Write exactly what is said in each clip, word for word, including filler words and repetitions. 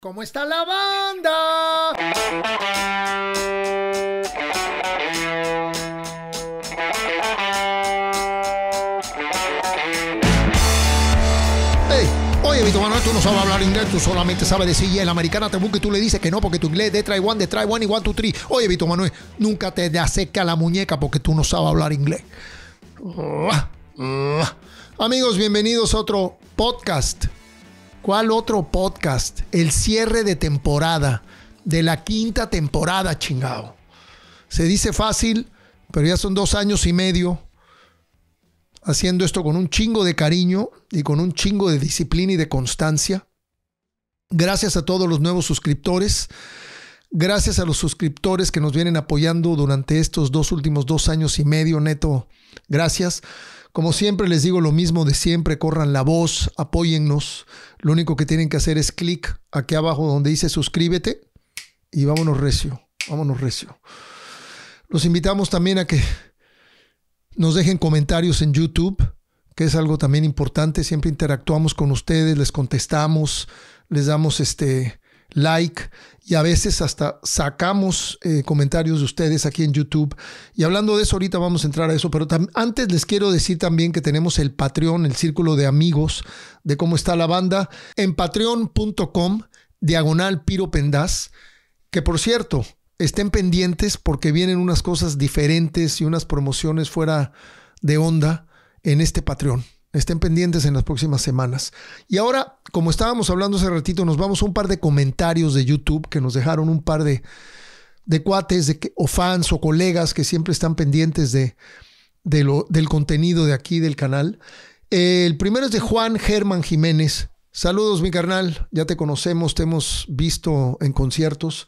¿Cómo está la banda? Hey, oye, Vito Manuel, tú no sabes hablar inglés, tú solamente sabes decir y el americana te busca y tú le dices que no porque tu inglés es de try one, de try one y one, two, three. Oye, Vito Manuel, nunca te acerques a la muñeca porque tú no sabes hablar inglés. Amigos, bienvenidos a otro podcast. ¿Cuál otro podcast? El cierre de temporada, de la quinta temporada, chingado. Se dice fácil, pero ya son dos años y medio haciendo esto con un chingo de cariño y con un chingo de disciplina y de constancia. Gracias a todos los nuevos suscriptores. Gracias a los suscriptores que nos vienen apoyando durante estos dos últimos dos años y medio, neto. Gracias. Como siempre les digo lo mismo de siempre, corran la voz, apóyennos. Lo único que tienen que hacer es clic aquí abajo donde dice suscríbete y vámonos recio, vámonos recio. Los invitamos también a que nos dejen comentarios en YouTube, que es algo también importante. Siempre interactuamos con ustedes, les contestamos, les damos este like y a veces hasta sacamos eh, comentarios de ustedes aquí en YouTube. Y hablando de eso, ahorita vamos a entrar a eso, pero antes les quiero decir también que tenemos el Patreon, el círculo de amigos de Cómo Está la Banda, en patreon punto com, diagonal Piro Pendaz, que por cierto, estén pendientes porque vienen unas cosas diferentes y unas promociones fuera de onda en este Patreon. Estén pendientes en las próximas semanas. Y ahora, como estábamos hablando hace ratito, nos vamos a un par de comentarios de YouTube que nos dejaron un par de, de cuates de que, o fans o colegas que siempre están pendientes de, de lo, del contenido de aquí del canal. Eh, el primero es de Juan Germán Jiménez. Saludos, mi carnal. Ya te conocemos, te hemos visto en conciertos.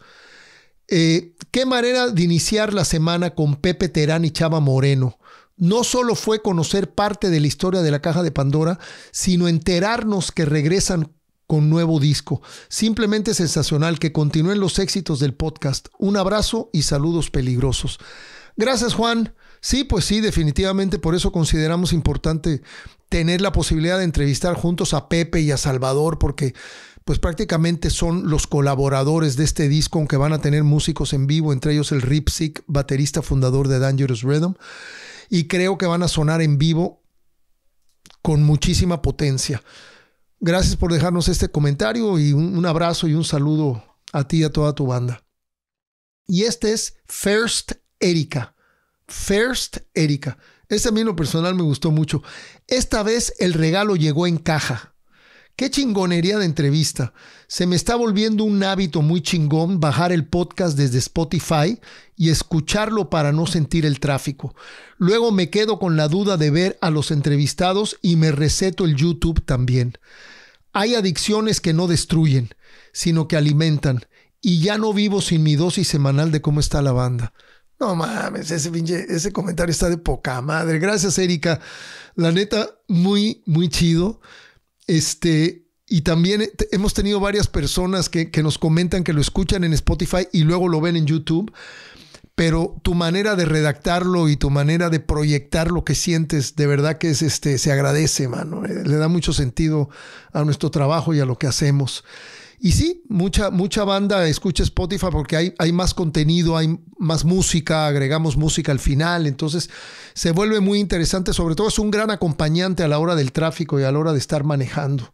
Eh, ¿Qué manera de iniciar la semana con Pepe Terán y Chava Moreno? No solo fue conocer parte de la historia de la Caja de Pandora, sino enterarnos que regresan con nuevo disco. Simplemente sensacional. Que continúen los éxitos del podcast. Un abrazo y saludos peligrosos. Gracias, Juan. Sí, pues sí, definitivamente por eso consideramos importante tener la posibilidad de entrevistar juntos a Pepe y a Salvador, porque pues prácticamente son los colaboradores de este disco, aunque van a tener músicos en vivo, entre ellos el Ripsic, baterista fundador de Dangerous Rhythm. Y creo que van a sonar en vivo con muchísima potencia. Gracias por dejarnos este comentario y un, un abrazo y un saludo a ti y a toda tu banda. Y este es First Erika. First Erika. Este a mí en lo personal me gustó mucho. Esta vez el regalo llegó en caja. Qué chingonería de entrevista. Se me está volviendo un hábito muy chingón bajar el podcast desde Spotify y escucharlo para no sentir el tráfico. Luego me quedo con la duda de ver a los entrevistados y me receto el YouTube también. Hay adicciones que no destruyen, sino que alimentan. Y ya no vivo sin mi dosis semanal de Cómo Está la Banda. No mames, ese, pinche, ese comentario está de poca madre. Gracias, Erika. La neta, muy, muy chido. Este, y también hemos tenido varias personas que, que nos comentan que lo escuchan en Spotify y luego lo ven en YouTube, pero tu manera de redactarlo y tu manera de proyectar lo que sientes, de verdad que es este, se agradece, mano. Le da mucho sentido a nuestro trabajo y a lo que hacemos. Y sí, mucha, mucha banda escucha Spotify porque hay, hay más contenido, hay más música, agregamos música al final, entonces se vuelve muy interesante, sobre todo es un gran acompañante a la hora del tráfico y a la hora de estar manejando.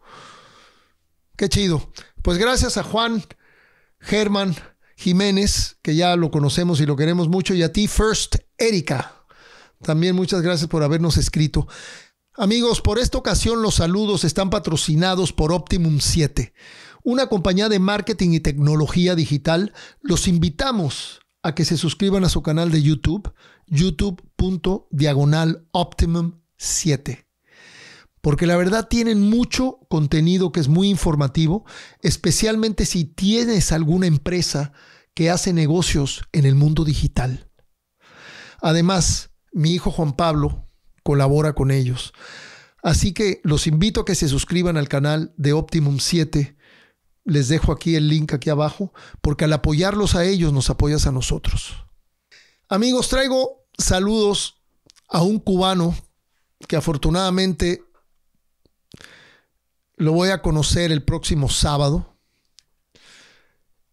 Qué chido. Pues gracias a Juan Germán Jiménez, que ya lo conocemos y lo queremos mucho, y a ti, First Erika. También muchas gracias por habernos escrito. Amigos, por esta ocasión los saludos están patrocinados por Optimum siete. Una compañía de marketing y tecnología digital. Los invitamos a que se suscriban a su canal de YouTube, youtube punto diagonal Optimum siete. Porque la verdad tienen mucho contenido que es muy informativo, especialmente si tienes alguna empresa que hace negocios en el mundo digital. Además, mi hijo Juan Pablo colabora con ellos. Así que los invito a que se suscriban al canal de Optimum siete. Les dejo aquí el link aquí abajo, porque al apoyarlos a ellos nos apoyas a nosotros. Amigos, traigo saludos a un cubano que afortunadamente lo voy a conocer el próximo sábado.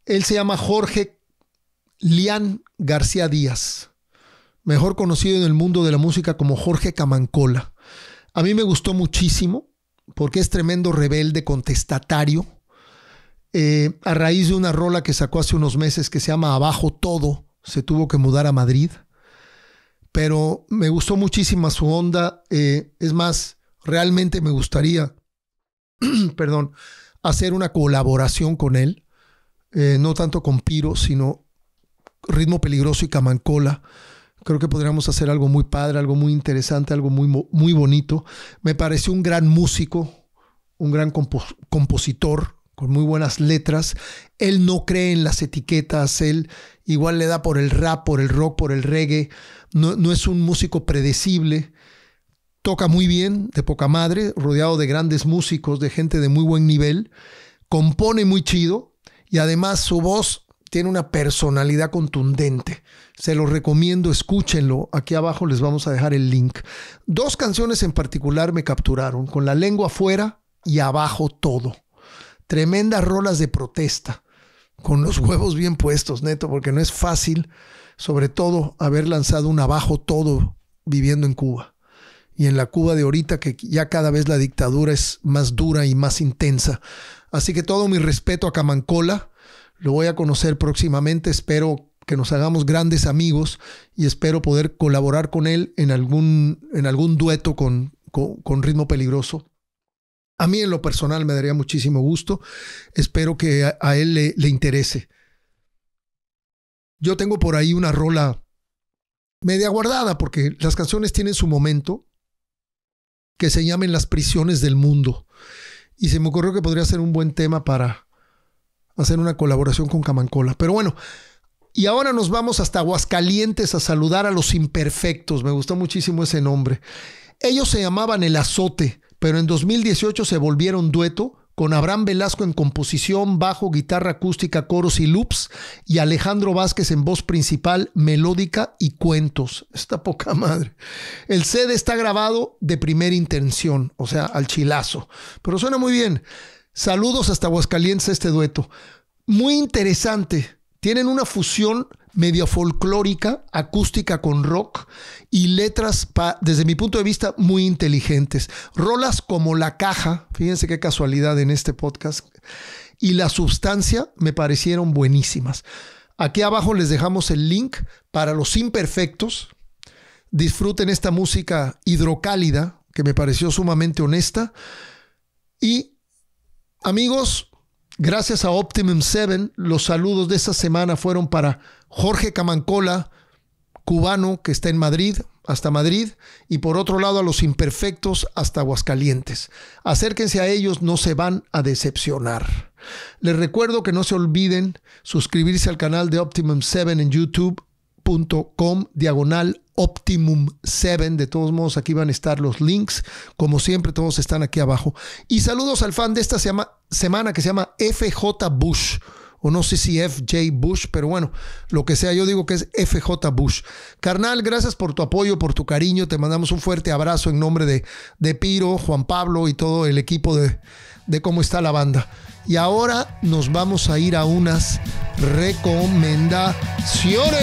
Él se llama Jorge Lian García Díaz, mejor conocido en el mundo de la música como Jorge Camancola. A mí me gustó muchísimo porque es tremendo rebelde, contestatario. Eh, a raíz de una rola que sacó hace unos meses que se llama Abajo Todo, se tuvo que mudar a Madrid. Pero me gustó muchísimo su onda. Eh, es más, realmente me gustaría, perdón, hacer una colaboración con él. Eh, no tanto con Piro, sino Ritmo Peligroso y Camancola. Creo que podríamos hacer algo muy padre, algo muy interesante, algo muy, muy bonito. Me pareció un gran músico, un gran compos- compositor, con muy buenas letras. Él no cree en las etiquetas, él igual le da por el rap, por el rock, por el reggae. No, no es un músico predecible. Toca muy bien, de poca madre, rodeado de grandes músicos, de gente de muy buen nivel. Compone muy chido y además su voz tiene una personalidad contundente. Se lo recomiendo, escúchenlo. Aquí abajo les vamos a dejar el link. Dos canciones en particular me capturaron, Con la lengua afuera y Abajo Todo. Tremendas rolas de protesta, con los huevos bien puestos, neto, porque no es fácil, sobre todo, haber lanzado un Abajo Todo viviendo en Cuba. Y en la Cuba de ahorita, que ya cada vez la dictadura es más dura y más intensa. Así que todo mi respeto a Camancola. Lo voy a conocer próximamente. Espero que nos hagamos grandes amigos y espero poder colaborar con él en algún, en algún dueto con, con, con Ritmo Peligroso. A mí en lo personal me daría muchísimo gusto. Espero que a, a él le, le interese. Yo tengo por ahí una rola media guardada porque las canciones tienen su momento, que se llama En las prisiones del mundo. Y se me ocurrió que podría ser un buen tema para hacer una colaboración con Camancola. Pero bueno, y ahora nos vamos hasta Aguascalientes a saludar a Los Imperfectos. Me gustó muchísimo ese nombre. Ellos se llamaban El Azote, pero en dos mil dieciocho se volvieron dueto con Abraham Velasco en composición, bajo, guitarra acústica, coros y loops, y Alejandro Vázquez en voz principal, melódica y cuentos. Está poca madre. El C D está grabado de primera intención, o sea, al chilazo, pero suena muy bien. Saludos hasta Aguascalientes a este dueto. Muy interesante. Tienen una fusión medio folclórica, acústica con rock y letras, pa, desde mi punto de vista, muy inteligentes. Rolas como La Caja, fíjense qué casualidad en este podcast, y La Substancia me parecieron buenísimas. Aquí abajo les dejamos el link para Los Imperfectos. Disfruten esta música hidrocálida que me pareció sumamente honesta. Y amigos, gracias a Optimum siete, los saludos de esta semana fueron para Jorge Camancola, cubano que está en Madrid, hasta Madrid, y por otro lado a Los Imperfectos hasta Aguascalientes. Acérquense a ellos, no se van a decepcionar. Les recuerdo que no se olviden suscribirse al canal de Optimum siete en youtube punto com diagonal Optimum siete. De todos modos, aquí van a estar los links. Como siempre, todos están aquí abajo. Y saludos al fan de esta sema, semana que se llama F J Bush. O no sé si F J Bush, pero bueno, lo que sea, yo digo que es F J Bush. Carnal, gracias por tu apoyo, por tu cariño. Te mandamos un fuerte abrazo en nombre de, de Piro, Juan Pablo y todo el equipo de, de Cómo Está la Banda. Y ahora nos vamos a ir a unas recomendaciones.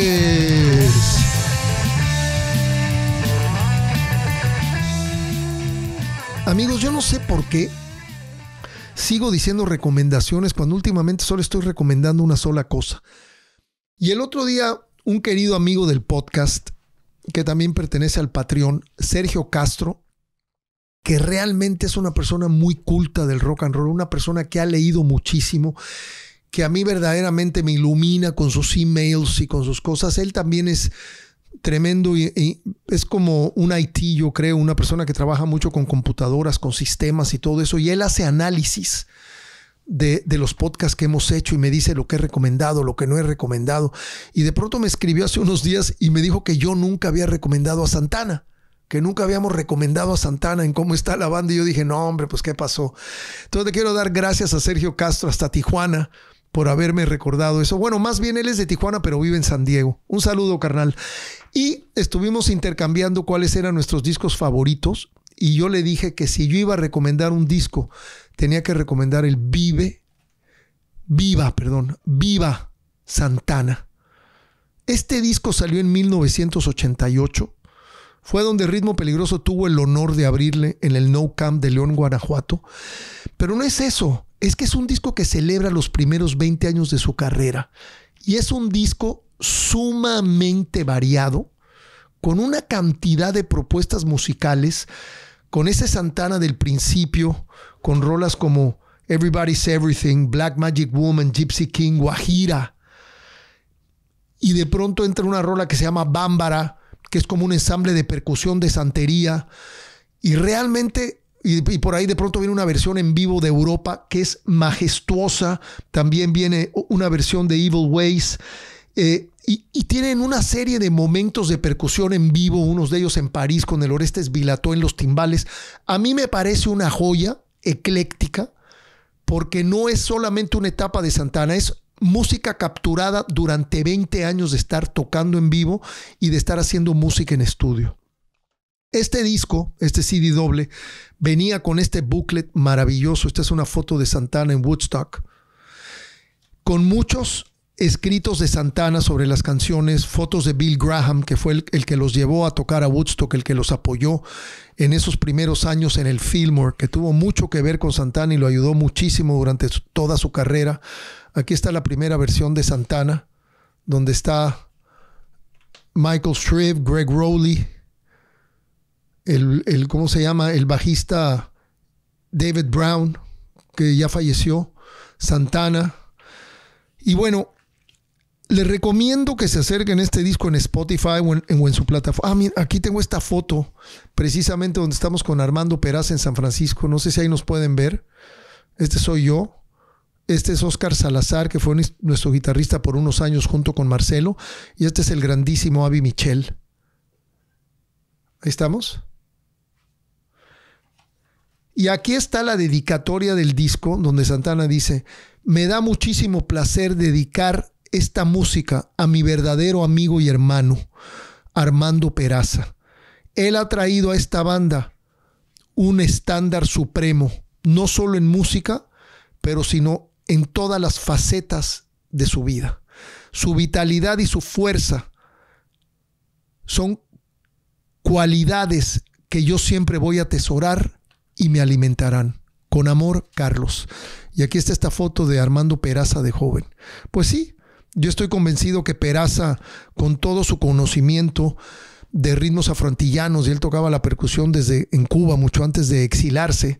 Amigos, yo no sé por qué sigo diciendo recomendaciones cuando últimamente solo estoy recomendando una sola cosa. Y el otro día, un querido amigo del podcast, que también pertenece al Patreon, Sergio Castro, que realmente es una persona muy culta del rock and roll, una persona que ha leído muchísimo, que a mí verdaderamente me ilumina con sus emails y con sus cosas. Él también es tremendo y, y es como un I T, yo creo, una persona que trabaja mucho con computadoras, con sistemas y todo eso, y él hace análisis de, de los podcasts que hemos hecho y me dice lo que he recomendado, lo que no he recomendado. Y de pronto me escribió hace unos días y me dijo que yo nunca había recomendado a Santana, que nunca habíamos recomendado a Santana en Cómo Está la Banda. Y yo dije, no hombre, pues qué pasó. Entonces le quiero dar gracias a Sergio Castro hasta Tijuana por haberme recordado eso. Bueno, más bien él es de Tijuana, pero vive en San Diego. Un saludo, carnal. Y estuvimos intercambiando cuáles eran nuestros discos favoritos. Y yo le dije que si yo iba a recomendar un disco, tenía que recomendar el Vive Viva, perdón, Viva Santana. Este disco salió en mil novecientos ochenta y ocho. Fue donde Ritmo Peligroso tuvo el honor de abrirle en el No Camp de León, Guanajuato. Pero no es eso, es que es un disco que celebra los primeros veinte años de su carrera. Y es un disco sumamente variado, con una cantidad de propuestas musicales, con ese Santana del principio, con rolas como Everybody's Everything, Black Magic Woman, Gypsy King, Guajira. Y de pronto entra una rola que se llama Bámbara, que es como un ensamble de percusión de santería. Y realmente, y, y por ahí de pronto viene una versión en vivo de Europa que es majestuosa. También viene una versión de Evil Ways. Eh, y, y tienen una serie de momentos de percusión en vivo, unos de ellos en París con el Orestes Vilató en los timbales. A mí me parece una joya ecléctica, porque no es solamente una etapa de Santana, es música capturada durante veinte años de estar tocando en vivo y de estar haciendo música en estudio. Este disco, este C D doble, venía con este booklet maravilloso. Esta es una foto de Santana en Woodstock, con muchos escritos de Santana sobre las canciones, fotos de Bill Graham, que fue el, el que los llevó a tocar a Woodstock, el que los apoyó en esos primeros años en el Fillmore, que tuvo mucho que ver con Santana y lo ayudó muchísimo durante su, toda su carrera. Aquí está la primera versión de Santana, donde está Michael Shreve, Greg Rowley, el, el, ¿cómo se llama? El bajista David Brown, que ya falleció, Santana. Y bueno, les recomiendo que se acerquen a este disco en Spotify o en, o en su plataforma. Ah, mira, aquí tengo esta foto, precisamente donde estamos con Armando Peraza en San Francisco. No sé si ahí nos pueden ver. Este soy yo. Este es Oscar Salazar, que fue nuestro guitarrista por unos años junto con Marcelo. Y este es el grandísimo Avi Michel. Ahí estamos. Y aquí está la dedicatoria del disco, donde Santana dice: me da muchísimo placer dedicar esta música a mi verdadero amigo y hermano, Armando Peraza. Él ha traído a esta banda un estándar supremo, no solo en música, pero sino en todas las facetas de su vida. Su vitalidad y su fuerza son cualidades que yo siempre voy a atesorar y me alimentarán. Con amor, Carlos. Y aquí está esta foto de Armando Peraza de joven. Pues sí, yo estoy convencido que Peraza, con todo su conocimiento de ritmos afroantillanos, y él tocaba la percusión desde en Cuba, mucho antes de exilarse,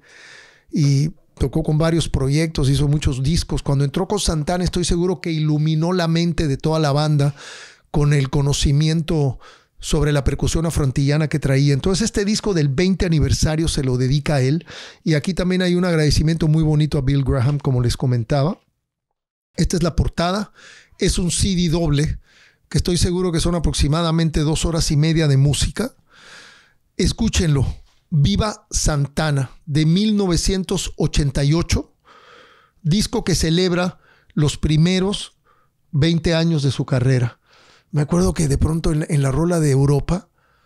y tocó con varios proyectos, hizo muchos discos. Cuando entró con Santana, estoy seguro que iluminó la mente de toda la banda con el conocimiento sobre la percusión afroantillana que traía. Entonces este disco del veinte aniversario se lo dedica a él. Y aquí también hay un agradecimiento muy bonito a Bill Graham, como les comentaba. Esta es la portada. Es un C D doble, que estoy seguro que son aproximadamente dos horas y media de música. Escúchenlo. Viva Santana, de mil novecientos ochenta y ocho. Disco que celebra los primeros veinte años de su carrera. Me acuerdo que de pronto en la, en la rola de Europa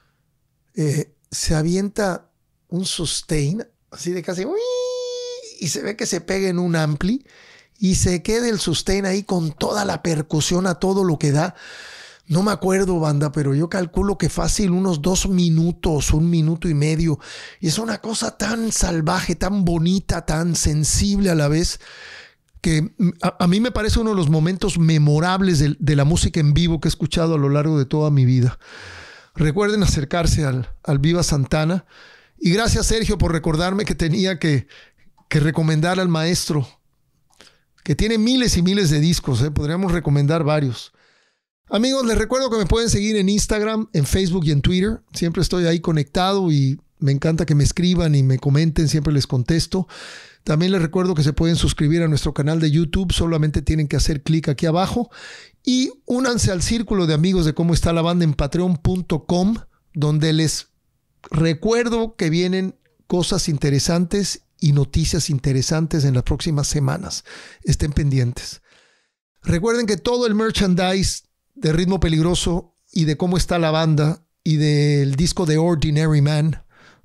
eh, se avienta un sustain, así de casi, ¡uy! Y se ve que se pega en un ampli y se queda el sustain ahí con toda la percusión a todo lo que da. No me acuerdo, banda, pero yo calculo que fácil unos dos minutos, un minuto y medio. Y es una cosa tan salvaje, tan bonita, tan sensible a la vez, que a, a mí me parece uno de los momentos memorables de, de la música en vivo que he escuchado a lo largo de toda mi vida. Recuerden acercarse al, al Viva Santana. Y gracias, Sergio, por recordarme que tenía que, que recomendar al maestro, que tiene miles y miles de discos, ¿eh? Podríamos recomendar varios. Amigos, les recuerdo que me pueden seguir en Instagram, en Facebook y en Twitter. Siempre estoy ahí conectado y me encanta que me escriban y me comenten, siempre les contesto. También les recuerdo que se pueden suscribir a nuestro canal de YouTube, solamente tienen que hacer clic aquí abajo. Y únanse al círculo de amigos de Cómo Está la Banda en patreon punto com, donde les recuerdo que vienen cosas interesantes y noticias interesantes en las próximas semanas. Estén pendientes. Recuerden que todo el merchandise de Ritmo Peligroso y de Cómo Está la Banda y del disco de Ordinary Man,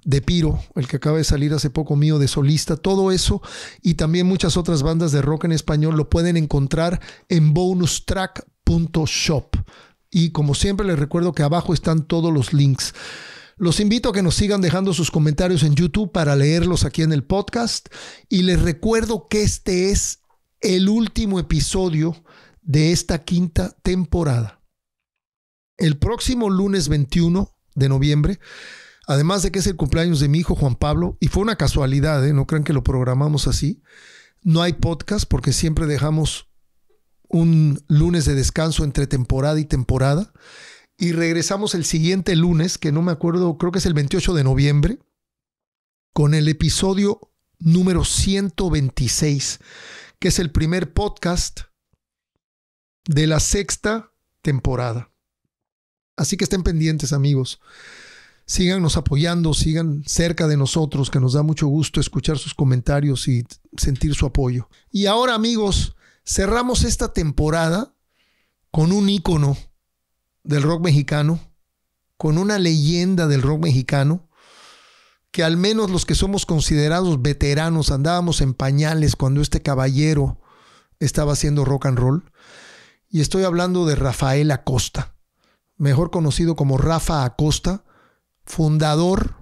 de Piro, el que acaba de salir hace poco mío de solista, todo eso y también muchas otras bandas de rock en español lo pueden encontrar en bonus track punto shop. Y como siempre les recuerdo que abajo están todos los links. Los invito a que nos sigan dejando sus comentarios en YouTube para leerlos aquí en el podcast. Y les recuerdo que este es el último episodio de esta quinta temporada. El próximo lunes veintiuno de noviembre, además de que es el cumpleaños de mi hijo Juan Pablo, y fue una casualidad, ¿eh? No crean que lo programamos así, no hay podcast porque siempre dejamos un lunes de descanso entre temporada y temporada. Y regresamos el siguiente lunes, que no me acuerdo, creo que es el veintiocho de noviembre, con el episodio número ciento veintiséis, que es el primer podcast de la sexta temporada. Así que estén pendientes, amigos. Síganos apoyando, sigan cerca de nosotros, que nos da mucho gusto escuchar sus comentarios y sentir su apoyo. Y ahora, amigos, cerramos esta temporada con un ícono del rock mexicano, con una leyenda del rock mexicano, que al menos los que somos considerados veteranos andábamos en pañales cuando este caballero estaba haciendo rock and roll. Y estoy hablando de Rafael Acosta, mejor conocido como Rafa Acosta, fundador,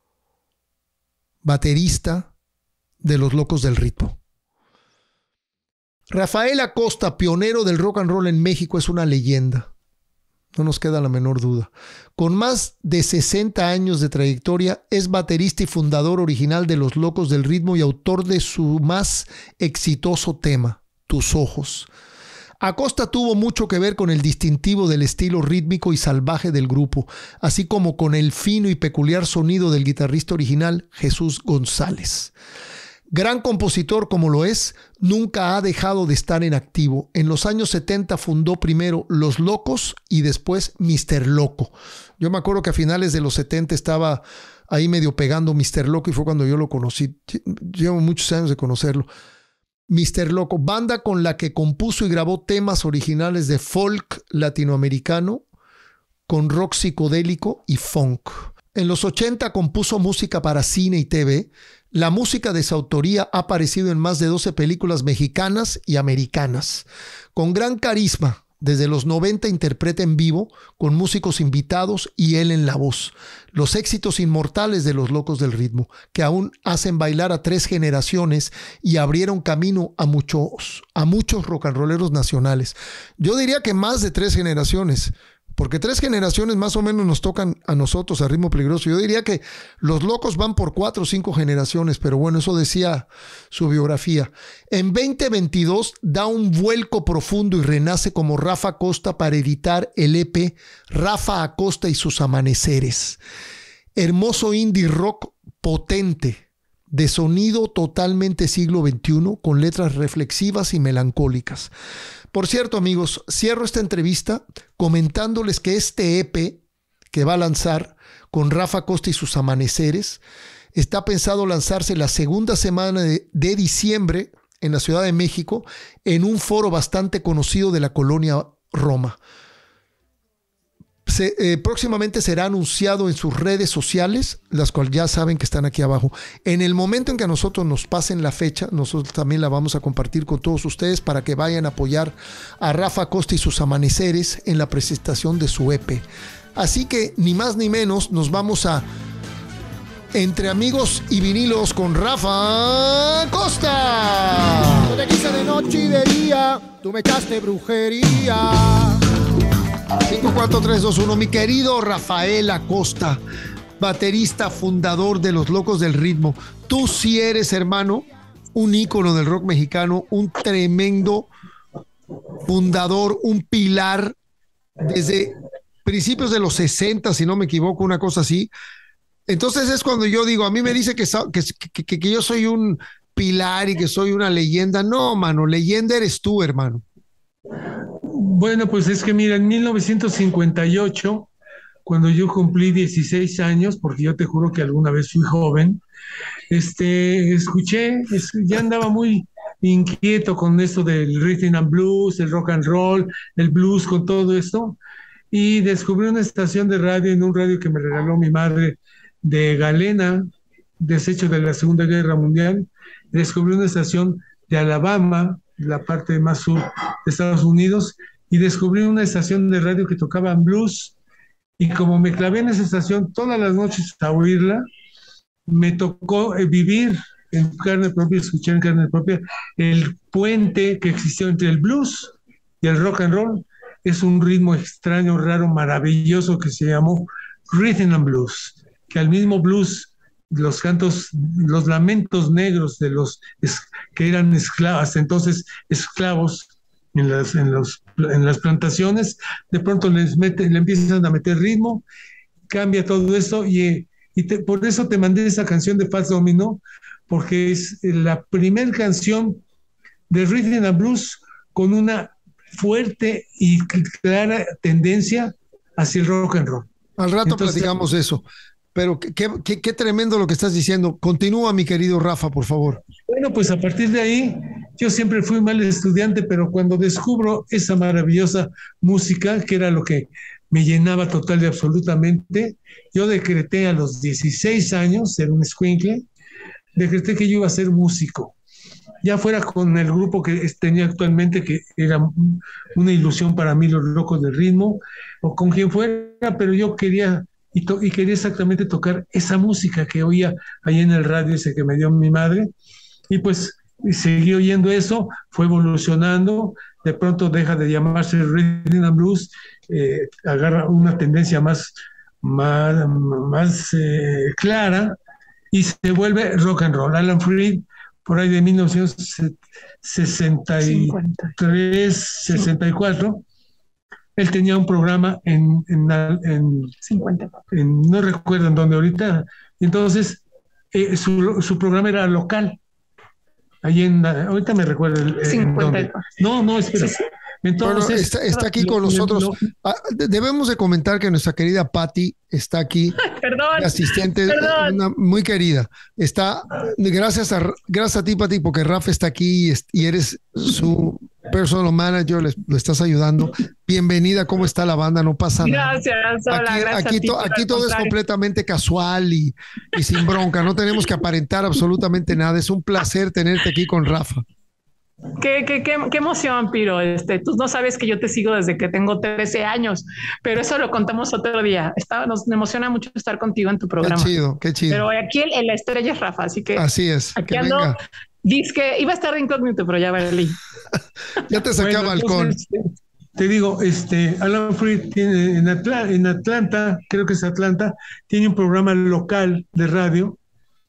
baterista de Los Locos del Ritmo. Rafael Acosta, pionero del rock and roll en México, es una leyenda. No nos queda la menor duda. Con más de sesenta años de trayectoria, es baterista y fundador original de Los Locos del Ritmo y autor de su más exitoso tema, Tus Ojos. Acosta tuvo mucho que ver con el distintivo del estilo rítmico y salvaje del grupo, así como con el fino y peculiar sonido del guitarrista original, Jesús González. Gran compositor como lo es, nunca ha dejado de estar en activo. En los años setenta fundó primero Los Locos y después Mister Loco. Yo me acuerdo que a finales de los setenta estaba ahí medio pegando Mister Loco y fue cuando yo lo conocí. Llevo muchos años de conocerlo. Mister Loco, banda con la que compuso y grabó temas originales de folk latinoamericano con rock psicodélico y funk. En los ochenta compuso música para cine y T V. La música de su autoría ha aparecido en más de doce películas mexicanas y americanas. Con gran carisma, desde los noventa interpreta en vivo con músicos invitados y él en la voz. Los éxitos inmortales de Los Locos del Ritmo, que aún hacen bailar a tres generaciones y abrieron camino a muchos, a muchos rock and rolleros nacionales. Yo diría que más de tres generaciones. Porque tres generaciones más o menos nos tocan a nosotros a Ritmo Peligroso. Yo diría que Los Locos van por cuatro o cinco generaciones, pero bueno, eso decía su biografía. En veinte veintidós da un vuelco profundo y renace como Rafa Acosta para editar el E P Rafa Acosta y sus amaneceres. Hermoso indie rock potente, de sonido totalmente siglo veintiuno, con letras reflexivas y melancólicas. Por cierto, amigos, cierro esta entrevista comentándoles que este E P que va a lanzar con Rafa Acosta y sus amaneceres está pensado lanzarse la segunda semana de, de diciembre en la Ciudad de México en un foro bastante conocido de la colonia Roma. Se, eh, próximamente será anunciado en sus redes sociales, las cuales ya saben que están aquí abajo. En el momento en que a nosotros nos pasen la fecha, nosotros también la vamos a compartir con todos ustedes para que vayan a apoyar a Rafa Acosta y sus amaneceres en la presentación de su E P. Así que ni más ni menos nos vamos a Entre Amigos y Vinilos con Rafa Acosta. Yo te quise de noche y de día, tú me echaste brujería. cinco, cuatro, tres, dos, uno. Mi querido Rafael Acosta, baterista, fundador de Los Locos del Ritmo. Tú sí eres, hermano, un ícono del rock mexicano, un tremendo fundador, un pilar desde principios de los sesenta, si no me equivoco, una cosa así. Entonces es cuando yo digo, a mí me dice que, que, que, que yo soy un pilar y que soy una leyenda. No, mano, leyenda eres tú, hermano. Bueno, pues es que mira, en mil novecientos cincuenta y ocho, cuando yo cumplí dieciséis años, porque yo te juro que alguna vez fui joven, este, escuché, es, ya andaba muy inquieto con esto del rhythm and blues, el rock and roll, el blues, con todo esto, y descubrí una estación de radio, en un radio que me regaló mi madre de Galena, desecho de la Segunda Guerra Mundial. Descubrí una estación de Alabama, la parte más sur de Estados Unidos, y descubrí una estación de radio que tocaba blues, y como me clavé en esa estación todas las noches a oírla, me tocó eh, vivir en carne propia, escuchar en carne propia el puente que existió entre el blues y el rock and roll. Es un ritmo extraño, raro, maravilloso que se llamó Rhythm and Blues, que al mismo blues, los cantos, los lamentos negros de los es, que eran esclavos, hasta entonces esclavos en las, en, los, en las plantaciones, de pronto les mete, le empiezan a meter ritmo, cambia todo esto, y, y te, por eso te mandé esa canción de Fats Domino, porque es la primera canción de Rhythm and Blues con una fuerte y clara tendencia hacia el rock and roll. Al rato Entonces, platicamos eso, pero qué, qué, qué tremendo lo que estás diciendo. Continúa, mi querido Rafa, por favor. Bueno, pues a partir de ahí, yo siempre fui mal estudiante, pero cuando descubro esa maravillosa música, que era lo que me llenaba total y absolutamente, yo decreté a los dieciséis años, ser un escuincle, decreté que yo iba a ser músico. Ya fuera con el grupo que tenía actualmente, que era una ilusión para mí, Los Locos del Ritmo, o con quien fuera, pero yo quería, y, to- y quería exactamente tocar esa música que oía ahí en el radio, ese que me dio mi madre, y pues y seguí oyendo eso, fue evolucionando, de pronto deja de llamarse Rhythm and Blues, eh, agarra una tendencia más, más, más eh, clara, y se vuelve rock and roll. Alan Freed, por ahí de mil novecientos sesenta y tres, sesenta y cuatro, él tenía un programa en, en, en, en no recuerdo en dónde ahorita, entonces eh, su, su programa era local, ahí en, ahorita me recuerdo el, cincuenta y cuatro. No, no, espera. Sí, sí. Entonces, bueno, está, está aquí con nosotros. Ah, debemos de comentar que nuestra querida Patti está aquí, perdón, asistente, perdón. Una, muy querida. Está, gracias a, gracias a ti, Patti, porque Rafa está aquí y, y eres su personal manager, le, le estás ayudando. Bienvenida, ¿cómo está la banda? No pasa gracias, nada. Hola, aquí gracias aquí, to, aquí todo es completamente casual y, y sin bronca. No tenemos que aparentar absolutamente nada. Es un placer tenerte aquí con Rafa. Qué, qué, qué, qué emoción, Piro. Este, tú no sabes que yo te sigo desde que tengo trece años, pero eso lo contamos otro día. Está, nos emociona mucho estar contigo en tu programa. Qué chido, qué chido. Pero aquí el, el la estrella es Rafa, así que así es. Aquí que ando. Venga. Dice que iba a estar de incógnito, pero ya valí. Ya te sacaba bueno, balcón. Entonces, te digo, este, Alan Freed tiene en, Atla, en Atlanta, creo que es Atlanta, tiene un programa local de radio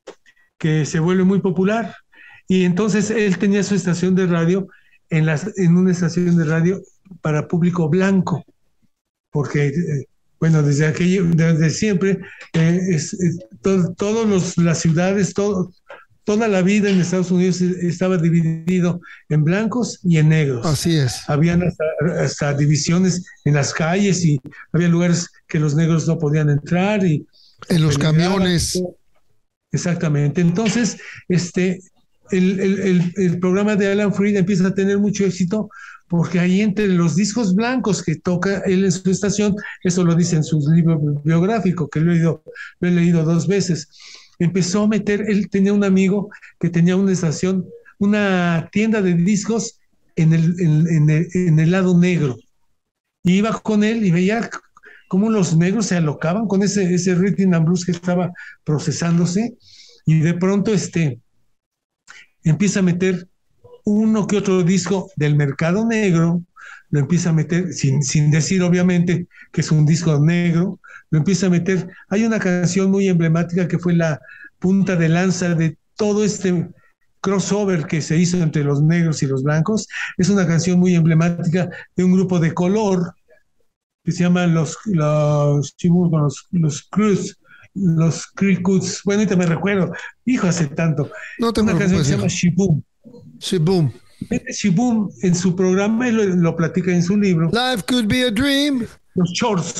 que se vuelve muy popular. Y entonces él tenía su estación de radio en, las, en una estación de radio para público blanco, porque, eh, bueno, desde aquello, desde siempre, eh, es, es, to, todas las ciudades, todo, toda la vida en Estados Unidos estaba dividido en blancos y en negros. Así es. Habían hasta, hasta divisiones en las calles y había lugares que los negros no podían entrar. Y en los camiones. Exactamente. Entonces, este... El, el, el, el programa de Alan Freed empieza a tener mucho éxito porque ahí entre los discos blancos que toca él en su estación, eso lo dice en su libro biográfico, que lo he leído, lo he leído dos veces, empezó a meter, él tenía un amigo que tenía una estación, una tienda de discos en el, en, en el, en el lado negro, y iba con él y veía cómo los negros se alocaban con ese, ese rhythm and blues que estaba procesándose, y de pronto este empieza a meter uno que otro disco del mercado negro, lo empieza a meter, sin, sin decir obviamente que es un disco negro, lo empieza a meter. Hay una canción muy emblemática que fue la punta de lanza de todo este crossover que se hizo entre los negros y los blancos. Es una canción muy emblemática de un grupo de color que se llaman los, los, los, los Cruz. Los Cricuts, bueno, ahorita me recuerdo, hijo, hace tanto. No te Una canción que se hijo. llama Shiboom. Shiboom. Shiboom, en su programa, él lo, lo platica en su libro. Life could be a dream. Los Shorts.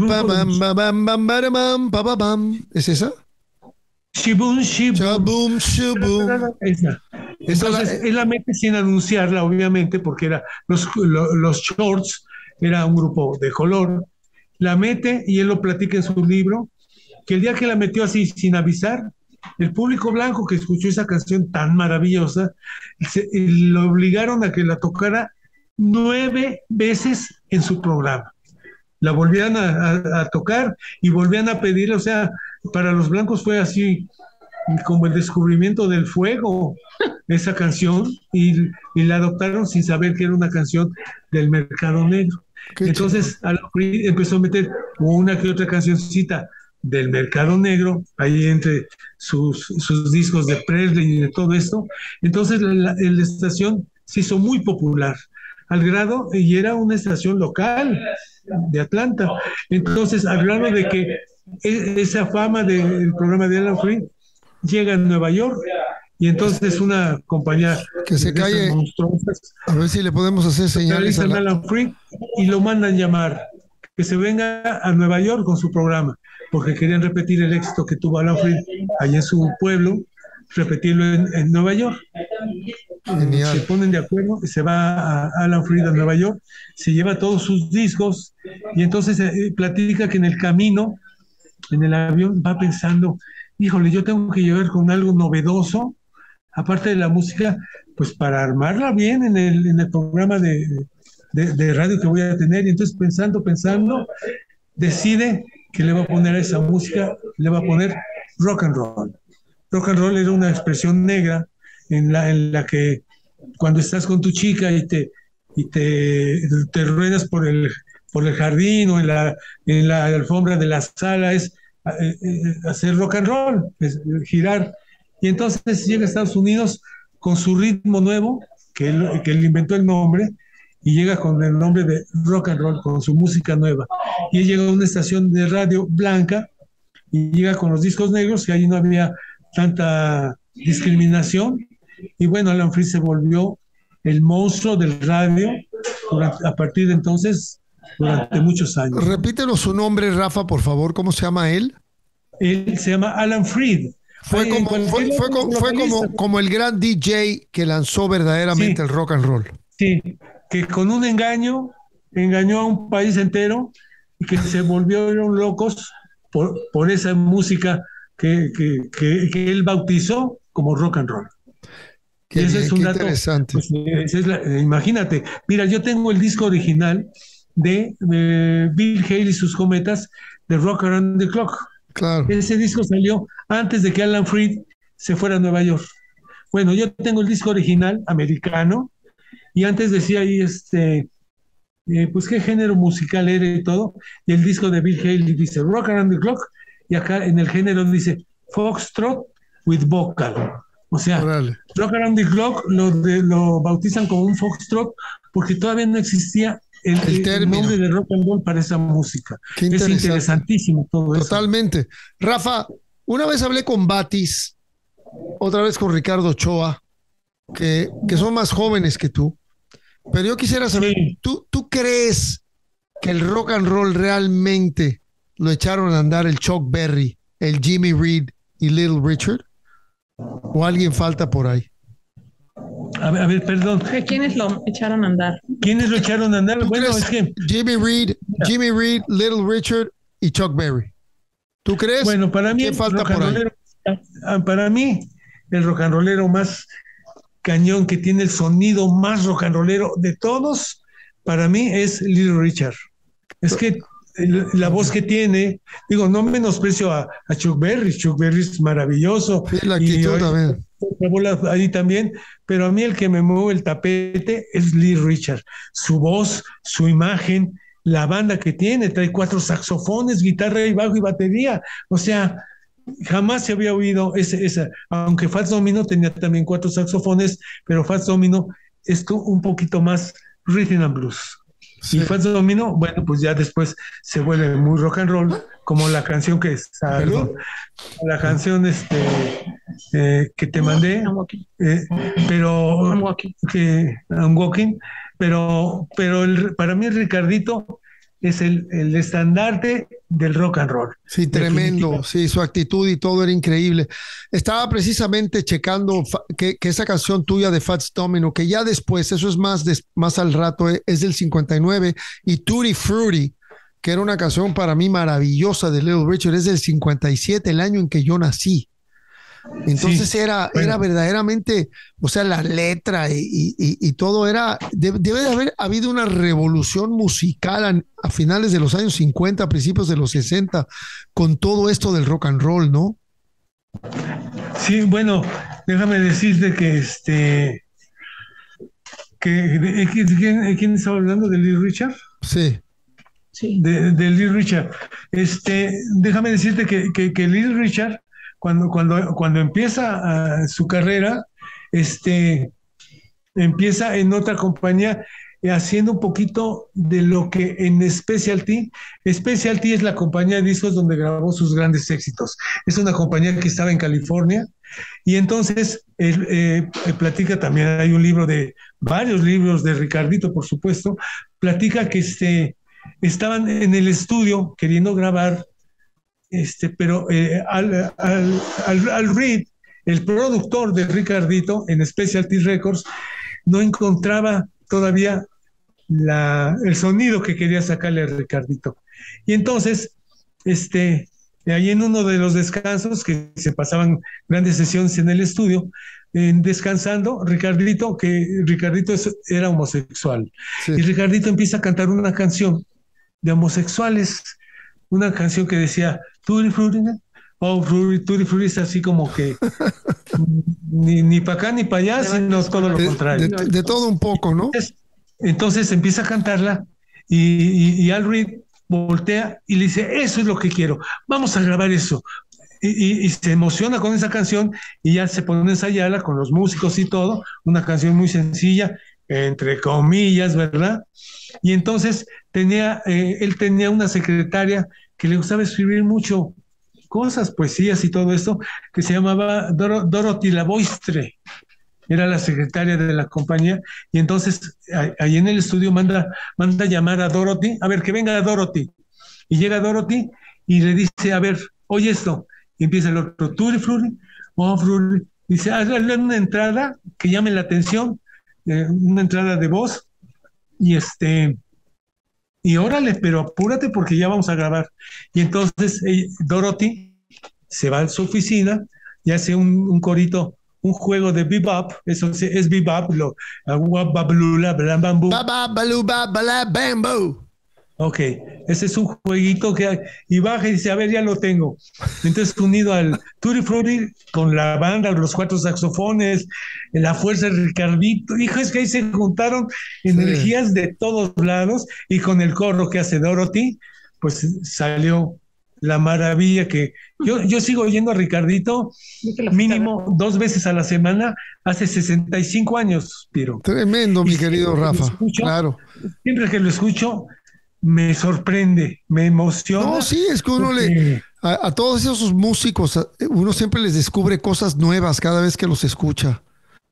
¿Es esa? Shiboom, Shaboom, Shiboom. shaboom. Esa. Entonces, él la mete sin anunciarla, obviamente, porque era los, los, los Shorts, era un grupo de color. La mete y él lo platica en su libro. que el día que la metió así sin avisar, el público blanco que escuchó esa canción tan maravillosa, se, lo obligaron a que la tocara nueve veces en su programa. La volvían a, a, a tocar y volvían a pedir, o sea, para los blancos fue así como el descubrimiento del fuego, esa canción, y, y la adoptaron sin saber que era una canción del mercado negro. Qué Entonces Alan Freed empezó a meter una que otra cancioncita del mercado negro, ahí entre sus, sus discos de Presley y de todo esto. Entonces la, la, la estación se hizo muy popular, al grado, y era una estación local de Atlanta. Entonces, al grado de que esa fama del programa de Alan Freed llega a Nueva York, y entonces una compañía que se calle, a ver si le podemos hacer señales a la... Alan Freed y lo mandan llamar, que se venga a Nueva York con su programa, porque querían repetir el éxito que tuvo Alan Freed allá en su pueblo, repetirlo en, en Nueva York. Genial. Se ponen de acuerdo y se va a Alan Freed a Nueva York, se lleva todos sus discos, y entonces eh, platica que en el camino, en el avión, va pensando, híjole, yo tengo que llegar con algo novedoso, aparte de la música, pues para armarla bien en el, en el programa de, de, de radio que voy a tener. Y entonces pensando, pensando, decide que le va a poner a esa música, le va a poner rock and roll. Rock and roll era una expresión negra en la, en la que cuando estás con tu chica y te, y te, te ruedas por el, por el jardín o en la, en la alfombra de la sala, es eh, eh, hacer rock and roll, es girar. Y entonces llega a Estados Unidos con su ritmo nuevo, que él, que él inventó el nombre, y llega con el nombre de rock and roll, con su música nueva. Y él llega a una estación de radio blanca y llega con los discos negros, que ahí no había tanta discriminación. Y bueno, Alan Freed se volvió el monstruo del radio durante, a partir de entonces, durante muchos años. Repítenos su nombre, Rafa, por favor. ¿Cómo se llama él? Él se llama Alan Freed. Fue, como, fue, fue, como, fue como, como el gran D J que lanzó verdaderamente sí, el rock and roll. Sí, que con un engaño engañó a un país entero y que se volvieron locos por, por esa música que, que, que, que él bautizó como rock and roll. Qué, ese bien, es un qué dato, interesante. Pues, esa es la, imagínate, mira, yo tengo el disco original de eh, Bill Haley y sus cometas de Rock Around the Clock. Claro. Ese disco salió antes de que Alan Freed se fuera a Nueva York. Bueno, yo tengo el disco original americano y antes decía ahí, este, eh, pues qué género musical era y todo, y el disco de Bill Haley dice Rock Around the Clock, y acá en el género dice Foxtrot with Vocal. O sea, Orale. Rock Around the Clock lo, de, lo bautizan como un foxtrot porque todavía no existía el, el, el nombre de rock and roll para esa música. Qué es interesantísimo todo eso. Totalmente. Rafa, una vez hablé con Batis, otra vez con Ricardo Ochoa, que, que son más jóvenes que tú, pero yo quisiera saber, sí. ¿tú, ¿tú crees que el rock and roll realmente lo echaron a andar el Chuck Berry, el Jimmy Reed y Little Richard? ¿O alguien falta por ahí? A ver, a ver, perdón. ¿Quiénes lo echaron a andar? ¿Quiénes lo echaron a andar? Bueno, es que... Jimmy Reed, Jimmy Reed, Little Richard y Chuck Berry. ¿Tú crees? Bueno, para mí, ¿qué falta por ahí? Para mí, el rock and rollero más cañón, que tiene el sonido más rock and rollero de todos, para mí es Little Richard. Es que la voz que tiene, digo, no menosprecio a, a Chuck Berry, Chuck Berry es maravilloso. Sí, la actitud y, también. Ahí también, pero a mí el que me mueve el tapete es Little Richard. Su voz, su imagen, la banda que tiene, trae cuatro saxofones, guitarra y bajo y batería. O sea, jamás se había oído ese, esa, aunque Fats Domino tenía también cuatro saxofones, pero Fats Domino es un poquito más rhythm and blues. Sí. Y Fats Domino, bueno, pues ya después se vuelve muy rock and roll, como la canción que salió, la canción este eh, que te mandé, eh, pero I'm walking. que I'm walking, pero, pero el, para mí Ricardito es el, el estandarte del rock and roll. Sí, tremendo. Sí, su actitud y todo era increíble. Estaba precisamente checando que, que esa canción tuya de Fats Domino, que ya después, eso es más, des, más al rato, es del cincuenta y nueve, y Tutti Frutti que era una canción para mí maravillosa de Little Richard, es del cincuenta y siete, el año en que yo nací. Entonces sí, era, bueno. era verdaderamente, o sea, la letra y, y, y todo era, de, debe de haber habido una revolución musical a, a finales de los años cincuenta, principios de los sesenta, con todo esto del rock and roll, ¿no? Sí, bueno, déjame decirte que este, que, de, ¿quién, ¿quién estaba hablando? ¿De Little Richard? Sí. Sí. De, de Little Richard. Este, déjame decirte que, que, que Little Richard, Cuando, cuando, cuando empieza uh, su carrera, este, empieza en otra compañía eh, haciendo un poquito de lo que en Specialty, Specialty es la compañía de discos donde grabó sus grandes éxitos. Es una compañía que estaba en California y entonces él eh, platica también, hay un libro de, varios libros de Ricardito, por supuesto, platica que este, estaban en el estudio queriendo grabar. Este, pero eh, al, al, al, al Reed, el productor de Ricardito en Specialty Records, no encontraba todavía la, el sonido que quería sacarle a Ricardito. Y entonces, este, ahí en uno de los descansos, que se pasaban grandes sesiones en el estudio, eh, descansando, Ricardito, que Ricardito es, era homosexual. Sí. Y Ricardito empieza a cantar una canción de homosexuales, una canción que decía Tutti Frutti, oh, Tutti Frutti, es así como que ni, ni para acá ni para allá, sino todo lo de, contrario. De, de todo un poco, ¿no? Entonces, entonces empieza a cantarla y, y, y Al Reed voltea y le dice, eso es lo que quiero, vamos a grabar eso. Y, y, y se emociona con esa canción y ya se pone a ensayarla con los músicos y todo, una canción muy sencilla, entre comillas, ¿verdad? Y entonces tenía, eh, él tenía una secretaria que le gustaba escribir mucho cosas, poesías y todo esto, que se llamaba Dor- Dorothy Lavoistre, era la secretaria de la compañía, y entonces ahí en el estudio manda, manda llamar a Dorothy, a ver, que venga Dorothy, y llega Dorothy y le dice, a ver, oye esto, y empieza el otro, Tutti Frutti, oh, Frutti, dice, hazle una entrada que llame la atención, eh, una entrada de voz, y este... Y órale, pero apúrate porque ya vamos a grabar. Y entonces eh, Dorothy se va a su oficina y hace un, un corito, un juego de bebop, eso es bebop, lo babalula, bambú. Babalula, bambú. Ok, ese es un jueguito que hay, y baja y dice, a ver, ya lo tengo. Entonces, unido al Tutti Frutti, con la banda, los cuatro saxofones, la fuerza de Ricardito, hijo, es que ahí se juntaron energías sí. de todos lados, y con el coro que hace Dorothy, pues salió la maravilla que yo, yo sigo oyendo a Ricardito mínimo dos veces a la semana hace sesenta y cinco años, Piro. Tremendo, mi y querido Rafa, escucho, claro. Siempre que lo escucho, me sorprende, me emociona. No, sí, es que uno porque... le... A, a todos esos músicos, a, uno siempre les descubre cosas nuevas cada vez que los escucha.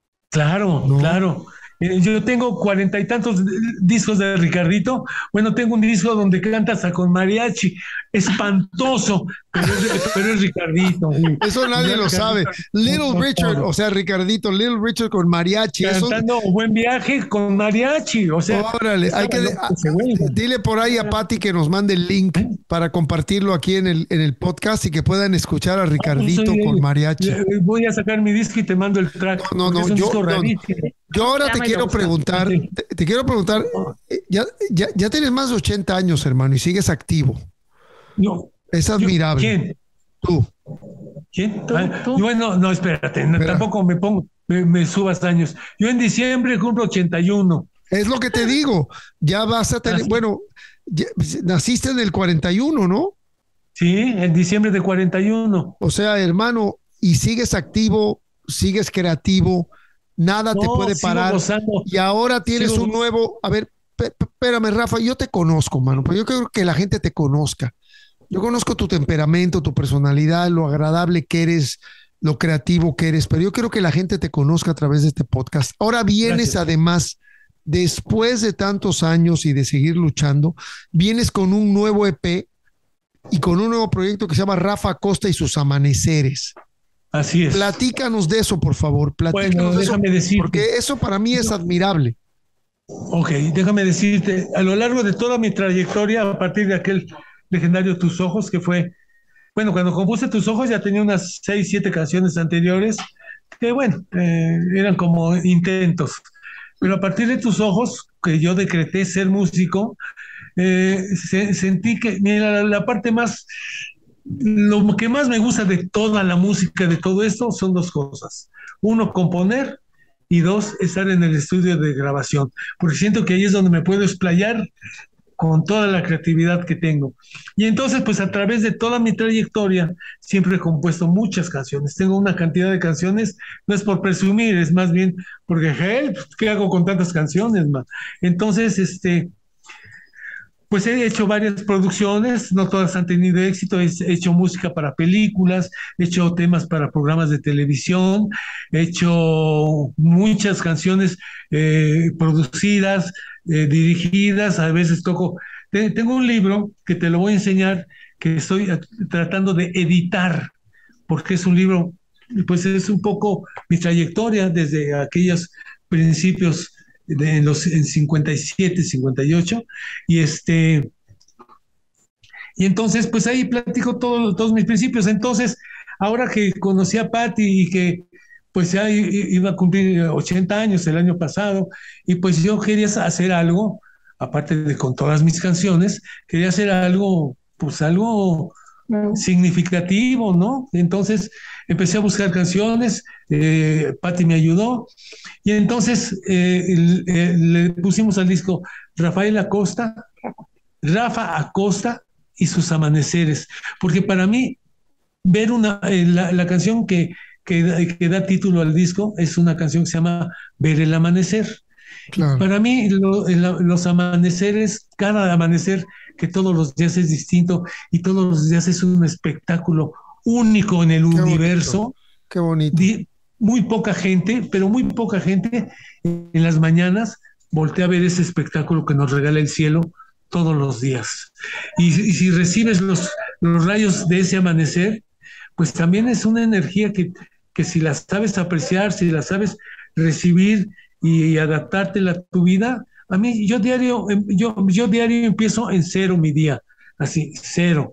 Claro, ¿no? Claro. Eh, yo tengo cuarenta y tantos discos de Ricardito. Bueno, tengo un disco donde canta hasta con mariachi. Espantoso, pero es, pero es Ricardito. Eso nadie lo sabe. Little Richard, o sea, Ricardito, Little Richard con mariachi. Cantando eso... Buen Viaje con mariachi. O sea, órale, hay que a, dile por ahí a Pati que nos mande el link para compartirlo aquí en el, en el podcast y que puedan escuchar a Ricardito ah, con mariachi. Voy a sacar mi disco y te mando el track. No, no, no, yo, no, yo ahora te quiero preguntar, te, te quiero preguntar, ya, ya, ya tienes más de ochenta años, hermano, y sigues activo. No. Es admirable. ¿Quién? Tú. ¿Quién? ¿Tú? Ah, ¿Tú? Bueno, no, espérate, no, tampoco me pongo, me, me subas años. Yo en diciembre cumplo ochenta y uno. Es lo que te digo, ya vas a tener, bueno, ya, naciste en el cuarenta y uno, ¿no? Sí, en diciembre de cuarenta y uno. O sea, hermano, y sigues activo, sigues creativo, nada no, te puede parar. Gozando. Y ahora tienes sigo... un nuevo, a ver, espérame, Rafa, yo te conozco, mano, pero yo creo que la gente te conozca. Yo conozco tu temperamento, tu personalidad, lo agradable que eres, lo creativo que eres, pero yo quiero que la gente te conozca a través de este podcast. Ahora vienes, gracias. Además, después de tantos años y de seguir luchando, vienes con un nuevo E P y con un nuevo proyecto que se llama Rafa Costa y sus amaneceres. Así es. Platícanos de eso, por favor. Platícanos bueno, de déjame eso, decirte. porque eso para mí es admirable. Ok, déjame decirte, a lo largo de toda mi trayectoria, a partir de aquel legendario Tus Ojos, que fue, bueno, cuando compuse Tus Ojos ya tenía unas seis, siete canciones anteriores, que bueno, eh, eran como intentos. Pero a partir de Tus Ojos, que yo decreté ser músico, eh, se, sentí que, mira, la, la parte más, lo que más me gusta de toda la música, de todo esto, son dos cosas. Uno, componer, y dos, estar en el estudio de grabación, porque siento que ahí es donde me puedo explayar con toda la creatividad que tengo. Y entonces, pues a través de toda mi trayectoria, siempre he compuesto muchas canciones. Tengo una cantidad de canciones, no es por presumir, es más bien porque, hey, ¿qué hago con tantas canciones, man? Entonces, este, pues he hecho varias producciones, no todas han tenido éxito, he hecho música para películas, he hecho temas para programas de televisión, he hecho muchas canciones eh, producidas, eh, dirigidas, a veces toco. Te, tengo un libro que te lo voy a enseñar, que estoy a, tratando de editar, porque es un libro, pues es un poco mi trayectoria desde aquellos principios de, en los en cincuenta y siete, cincuenta y ocho, y este y entonces pues ahí platico todo, todos mis principios. Entonces, ahora que conocí a Patti y que pues ya iba a cumplir ochenta años el año pasado, y pues yo quería hacer algo, aparte de con todas mis canciones, quería hacer algo, pues algo significativo, ¿no? Entonces empecé a buscar canciones, eh, Patti me ayudó, y entonces eh, le, le pusimos al disco Rafael Acosta, Rafa Acosta y sus amaneceres, porque para mí ver una, eh, la, la canción que, que, que da título al disco es una canción que se llama Ver el Amanecer. Claro. Para mí lo, la, los amaneceres, cada amanecer que todos los días es distinto y todos los días es un espectáculo único en el Qué universo. Bonito. Qué bonito. Di, muy poca gente, pero muy poca gente en las mañanas voltea a ver ese espectáculo que nos regala el cielo todos los días. Y, y si recibes los, los rayos de ese amanecer, pues también es una energía que, que si la sabes apreciar, si la sabes recibir y, y adaptártela a tu vida. A mí, yo diario, yo, yo diario empiezo en cero mi día, así, cero.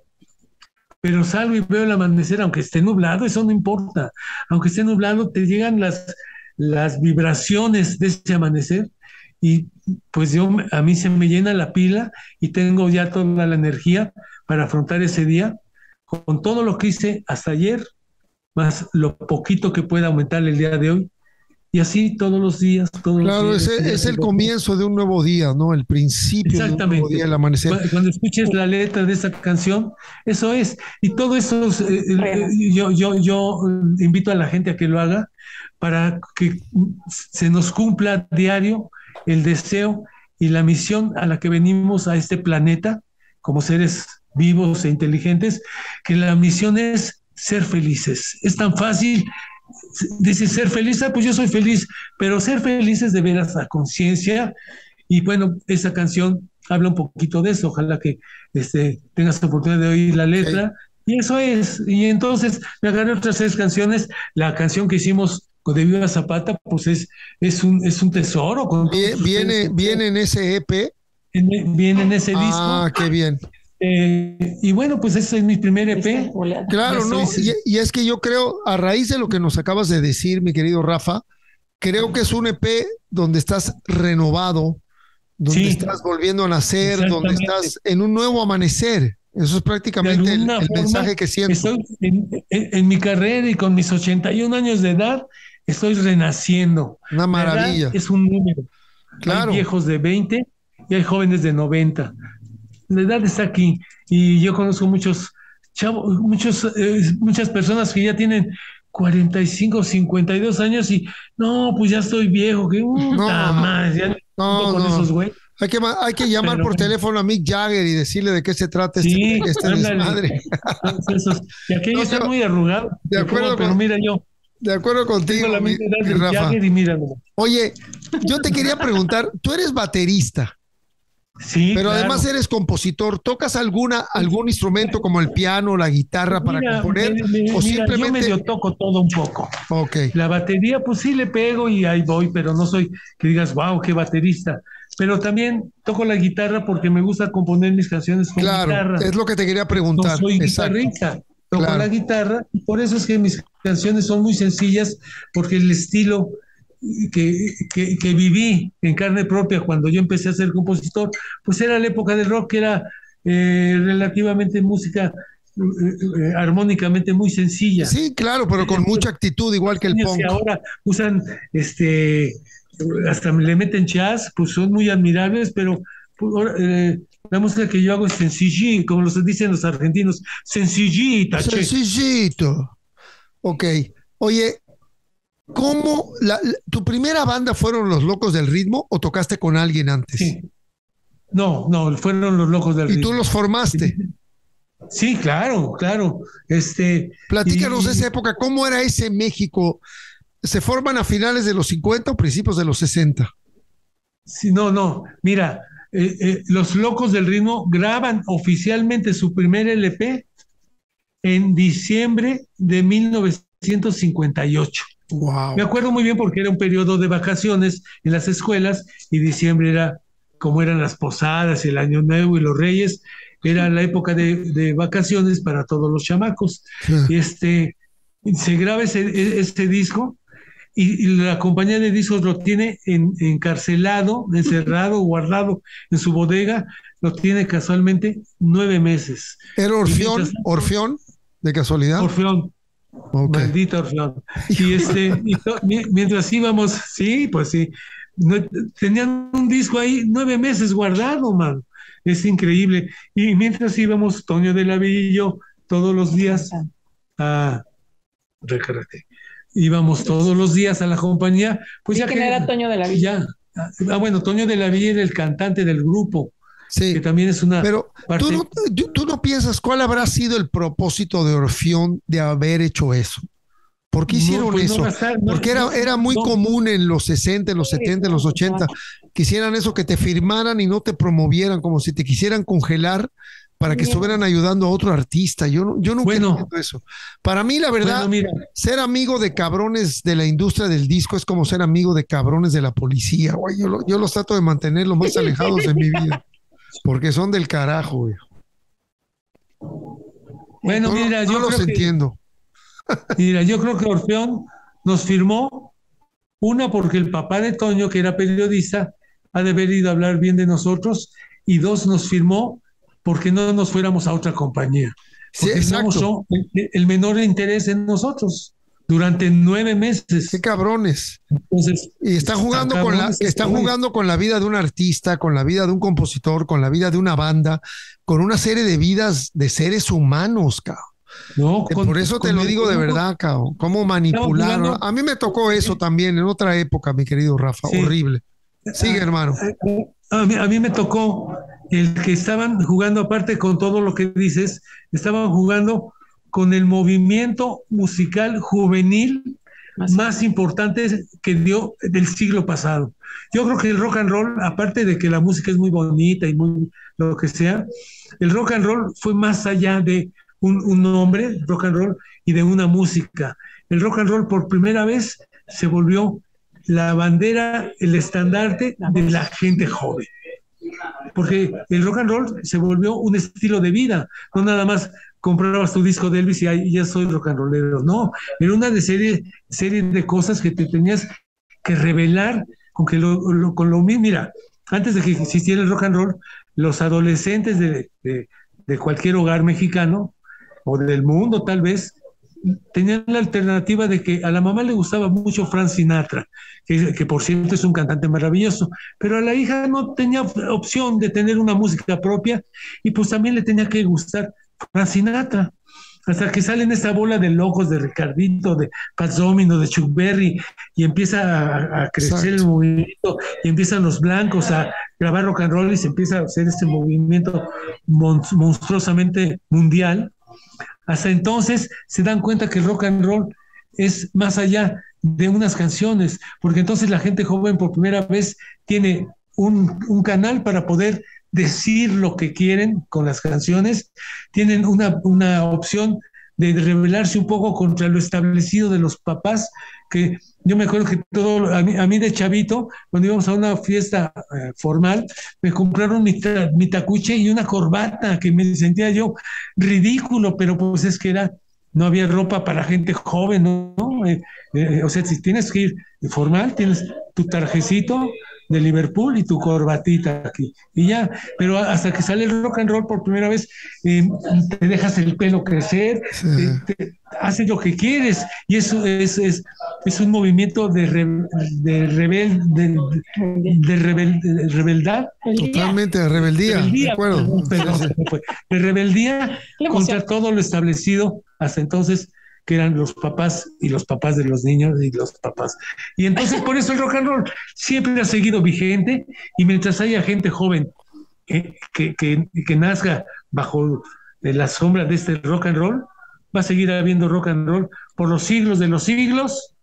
Pero salgo y veo el amanecer, aunque esté nublado, eso no importa. Aunque esté nublado, te llegan las, las vibraciones de ese amanecer y pues yo, a mí se me llena la pila y tengo ya toda la energía para afrontar ese día con todo lo que hice hasta ayer, más lo poquito que pueda aumentar el día de hoy. Y así todos los días, todos claro, los días. Claro, es, es el comienzo de un nuevo día, ¿no? El principio de un nuevo día, el amanecer. Cuando, cuando escuches la letra de esa canción, eso es. Y todo eso, eh, eh, yo, yo, yo invito a la gente a que lo haga para que se nos cumpla diario el deseo y la misión a la que venimos a este planeta como seres vivos e inteligentes, que la misión es ser felices. Es tan fácil. Dice ser feliz, ah, pues yo soy feliz, pero ser feliz es de veras a conciencia. Y bueno, esa canción habla un poquito de eso. Ojalá que este, tengas la oportunidad de oír la letra. Okay. Y eso es. Y entonces me agarré otras tres canciones. La canción que hicimos de Viva Zapata, pues es, es, un, es un tesoro. Con viene, viene, viene en ese E P. Viene en ese ah, disco. Ah, qué bien. Eh, y bueno, pues ese es mi primer E P. Claro, no, y, y es que yo creo, a raíz de lo que nos acabas de decir, mi querido Rafa, creo que es un E P donde estás renovado, donde sí, estás volviendo a nacer, donde estás en un nuevo amanecer. Eso es prácticamente el, el mensaje que siento. Estoy en, en, en mi carrera y con mis ochenta y un años de edad, estoy renaciendo. Una maravilla. Es un número. Claro. Hay viejos de veinte y hay jóvenes de noventa. La edad está aquí y yo conozco muchos chavos, muchos, eh, muchas personas que ya tienen cuarenta y cinco, cincuenta y dos años y no, pues ya estoy viejo, que uh, no, nada más, ya no, con no. esos güey. Hay que, hay que llamar Pero, por teléfono a Mick Jagger y decirle de qué se trata sí, este, este desmadre. Esos, y aquello no, está muy arrugado. De acuerdo, como, pero con, mira yo. De acuerdo contigo, la mi, mi Rafa. Y mira, oye, yo te quería preguntar, tú eres baterista. Sí, pero claro. además eres compositor. ¿Tocas alguna algún instrumento como el piano, la guitarra para mira, componer? Mira, mira, o simplemente yo medio toco todo un poco. Okay. La batería, pues sí le pego y ahí voy, pero no soy que digas, wow, qué baterista. pero también toco la guitarra porque me gusta componer mis canciones con Claro, guitarra. es lo que te quería preguntar. No soy Exacto. guitarrista, toco Claro. la guitarra, y por eso es que mis canciones son muy sencillas, porque el estilo que, que, que viví en carne propia cuando yo empecé a ser compositor, pues era la época del rock, que era eh, relativamente música eh, eh, armónicamente muy sencilla. Sí, claro, pero con mucha actitud, igual que el Niños punk. que ahora usan, este, hasta le meten jazz, pues son muy admirables, pero pues, ahora, eh, la música que yo hago es sencillita, como los dicen los argentinos, sencillita, che. Sencillito. Ok. Oye, ¿cómo la, la- tu primera banda fueron Los Locos del Ritmo o tocaste con alguien antes? Sí. No, no, fueron los locos del Y tú ritmo. los formaste. Sí, claro, claro. Este, Platícanos y- de esa época, ¿cómo era ese México? ¿Se forman a finales de los cincuenta o principios de los sesenta? Sí, no, no, mira, eh, eh, los locos del ritmo graban oficialmente su primer L P en diciembre de mil novecientos cincuenta y ocho. Wow. Me acuerdo muy bien porque era un periodo de vacaciones en las escuelas y diciembre era como eran las posadas, el Año Nuevo y los Reyes, era la época de, de vacaciones para todos los chamacos. Y este, se graba ese, ese disco y, y la compañía de discos lo tiene en, encarcelado, encerrado, guardado en su bodega, lo tiene casualmente nueve meses. ¿Era Y Orfeón? mientras- ¿Orfeón? ¿De casualidad? Orfeón, Ok. maldita Orfeón. Y este, y to- mi- mientras íbamos, sí, pues sí, no- tenían un disco ahí nueve meses guardado, man. Es increíble. Y mientras íbamos, Toño de la Villa y yo, todos los días a recárate. Íbamos todos los días a la compañía. Pues ¿Y ya quién que, era Toño de la Villa? ya. Ah, bueno, Toño de la Villa era el cantante del grupo, Sí. que también es una Pero parte. ¿tú no, tú- tú no piensas cuál habrá sido el propósito de Orfeón de haber hecho eso. ¿Por qué No, hicieron pues no eso? gastar, no, Porque era, no, era muy no. común en los sesenta, en los setenta, en los ochenta, que hicieran eso, que te firmaran y no te promovieran, como si te quisieran congelar para que estuvieran ayudando a otro artista. Yo, no- yo nunca Bueno. entiendo eso. Para mí, la verdad, Bueno, mira, ser amigo de cabrones de la industria del disco es como ser amigo de cabrones de la policía, güey. Yo, lo- yo los trato de mantener lo más alejados de mi vida, porque son del carajo, güey. bueno, No, lo- mira, no yo los creo que- entiendo. Mira, yo creo que Orfeón nos firmó, una, porque el papá de Toño, que era periodista, ha de haber ido a hablar bien de nosotros, y dos, nos firmó porque no nos fuéramos a otra compañía. Sí, Porque no exacto. mostró el, el menor interés en nosotros durante nueve meses. Qué cabrones. Entonces, Y están jugando con la, cabrones, están cabrones. jugando con la vida de un artista, con la vida de un compositor, con la vida de una banda, con una serie de vidas de seres humanos, cabrón. No, Que con- Por eso te con- lo digo de verdad, cabrón. Cómo manipularon. jugando- A mí me tocó eso también en otra época, mi querido Rafa. Sí. Horrible. Sigue, hermano. A mí, a mí me tocó el que estaban jugando, aparte con todo lo que dices, estaban jugando con el movimiento musical juvenil Más- más importante que dio del siglo pasado. Yo creo que el rock and roll, aparte de que la música es muy bonita y muy lo que sea, el rock and roll fue más allá de un, un nombre, rock and roll, y de una música. El rock and roll por primera vez se volvió la bandera, el estandarte de la gente joven. Porque el rock and roll se volvió un estilo de vida, no nada más comprabas tu disco de Elvis y ahí ya soy rock and rollero, no, era una de serie, serie de cosas que te tenías que revelar con, que lo, lo- con lo mismo. Mira, antes de que existiera el rock and roll, los adolescentes de, de, de cualquier hogar mexicano o del mundo tal vez, tenían la alternativa de que a la mamá le gustaba mucho Frank Sinatra, que, que por cierto es un cantante maravilloso, pero a la hija no tenía opción de tener una música propia y pues también le tenía que gustar Frank Sinatra. Hasta que salen esta bola de locos de Ricardito, de Fats Domino, de Chuck Berry, y empieza a, a crecer Exacto. el movimiento, y empiezan los blancos a grabar rock and roll y se empieza a hacer este movimiento mon- monstruosamente mundial. Hasta entonces se dan cuenta que el rock and roll es más allá de unas canciones, porque entonces la gente joven por primera vez tiene un, un canal para poder decir lo que quieren con las canciones, tienen una, una opción de rebelarse un poco contra lo establecido de los papás, que yo me acuerdo que todo, a mí, a mí de chavito, cuando íbamos a una fiesta eh, formal, me compraron mi, ta- mi tacuche y una corbata, que me sentía yo ridículo, pero pues es que era, no había ropa para gente joven, ¿no? Eh, eh, o sea, si tienes que ir formal, tienes tu trajecito de Liverpool y tu corbatita aquí, y ya, pero hasta que sale el rock and roll por primera vez, eh, te dejas el pelo crecer, Sí. te, te haces lo que quieres, y eso es, es, es un movimiento de, re, de, rebel, de, de, rebel, de rebeldad, Totalmente, de rebeldía, rebeldía, de acuerdo. perdón, perdón, se me fue. De rebeldía La contra emoción. todo lo establecido hasta entonces, que eran los papás y los papás de los niños y los papás. Y entonces por eso el rock and roll siempre ha seguido vigente, y mientras haya gente joven eh, que, que, que nazca bajo eh, la sombra de este rock and roll, va a seguir habiendo rock and roll por los siglos de los siglos.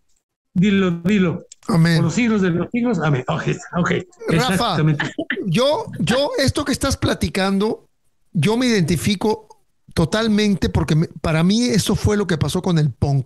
Dilo, dilo. Amén. Por los siglos de los siglos. Amén. Ok, ok. Rafa, Exactamente. yo, yo, esto que estás platicando, yo me identifico totalmente porque me- para mí eso fue lo que pasó con el punk.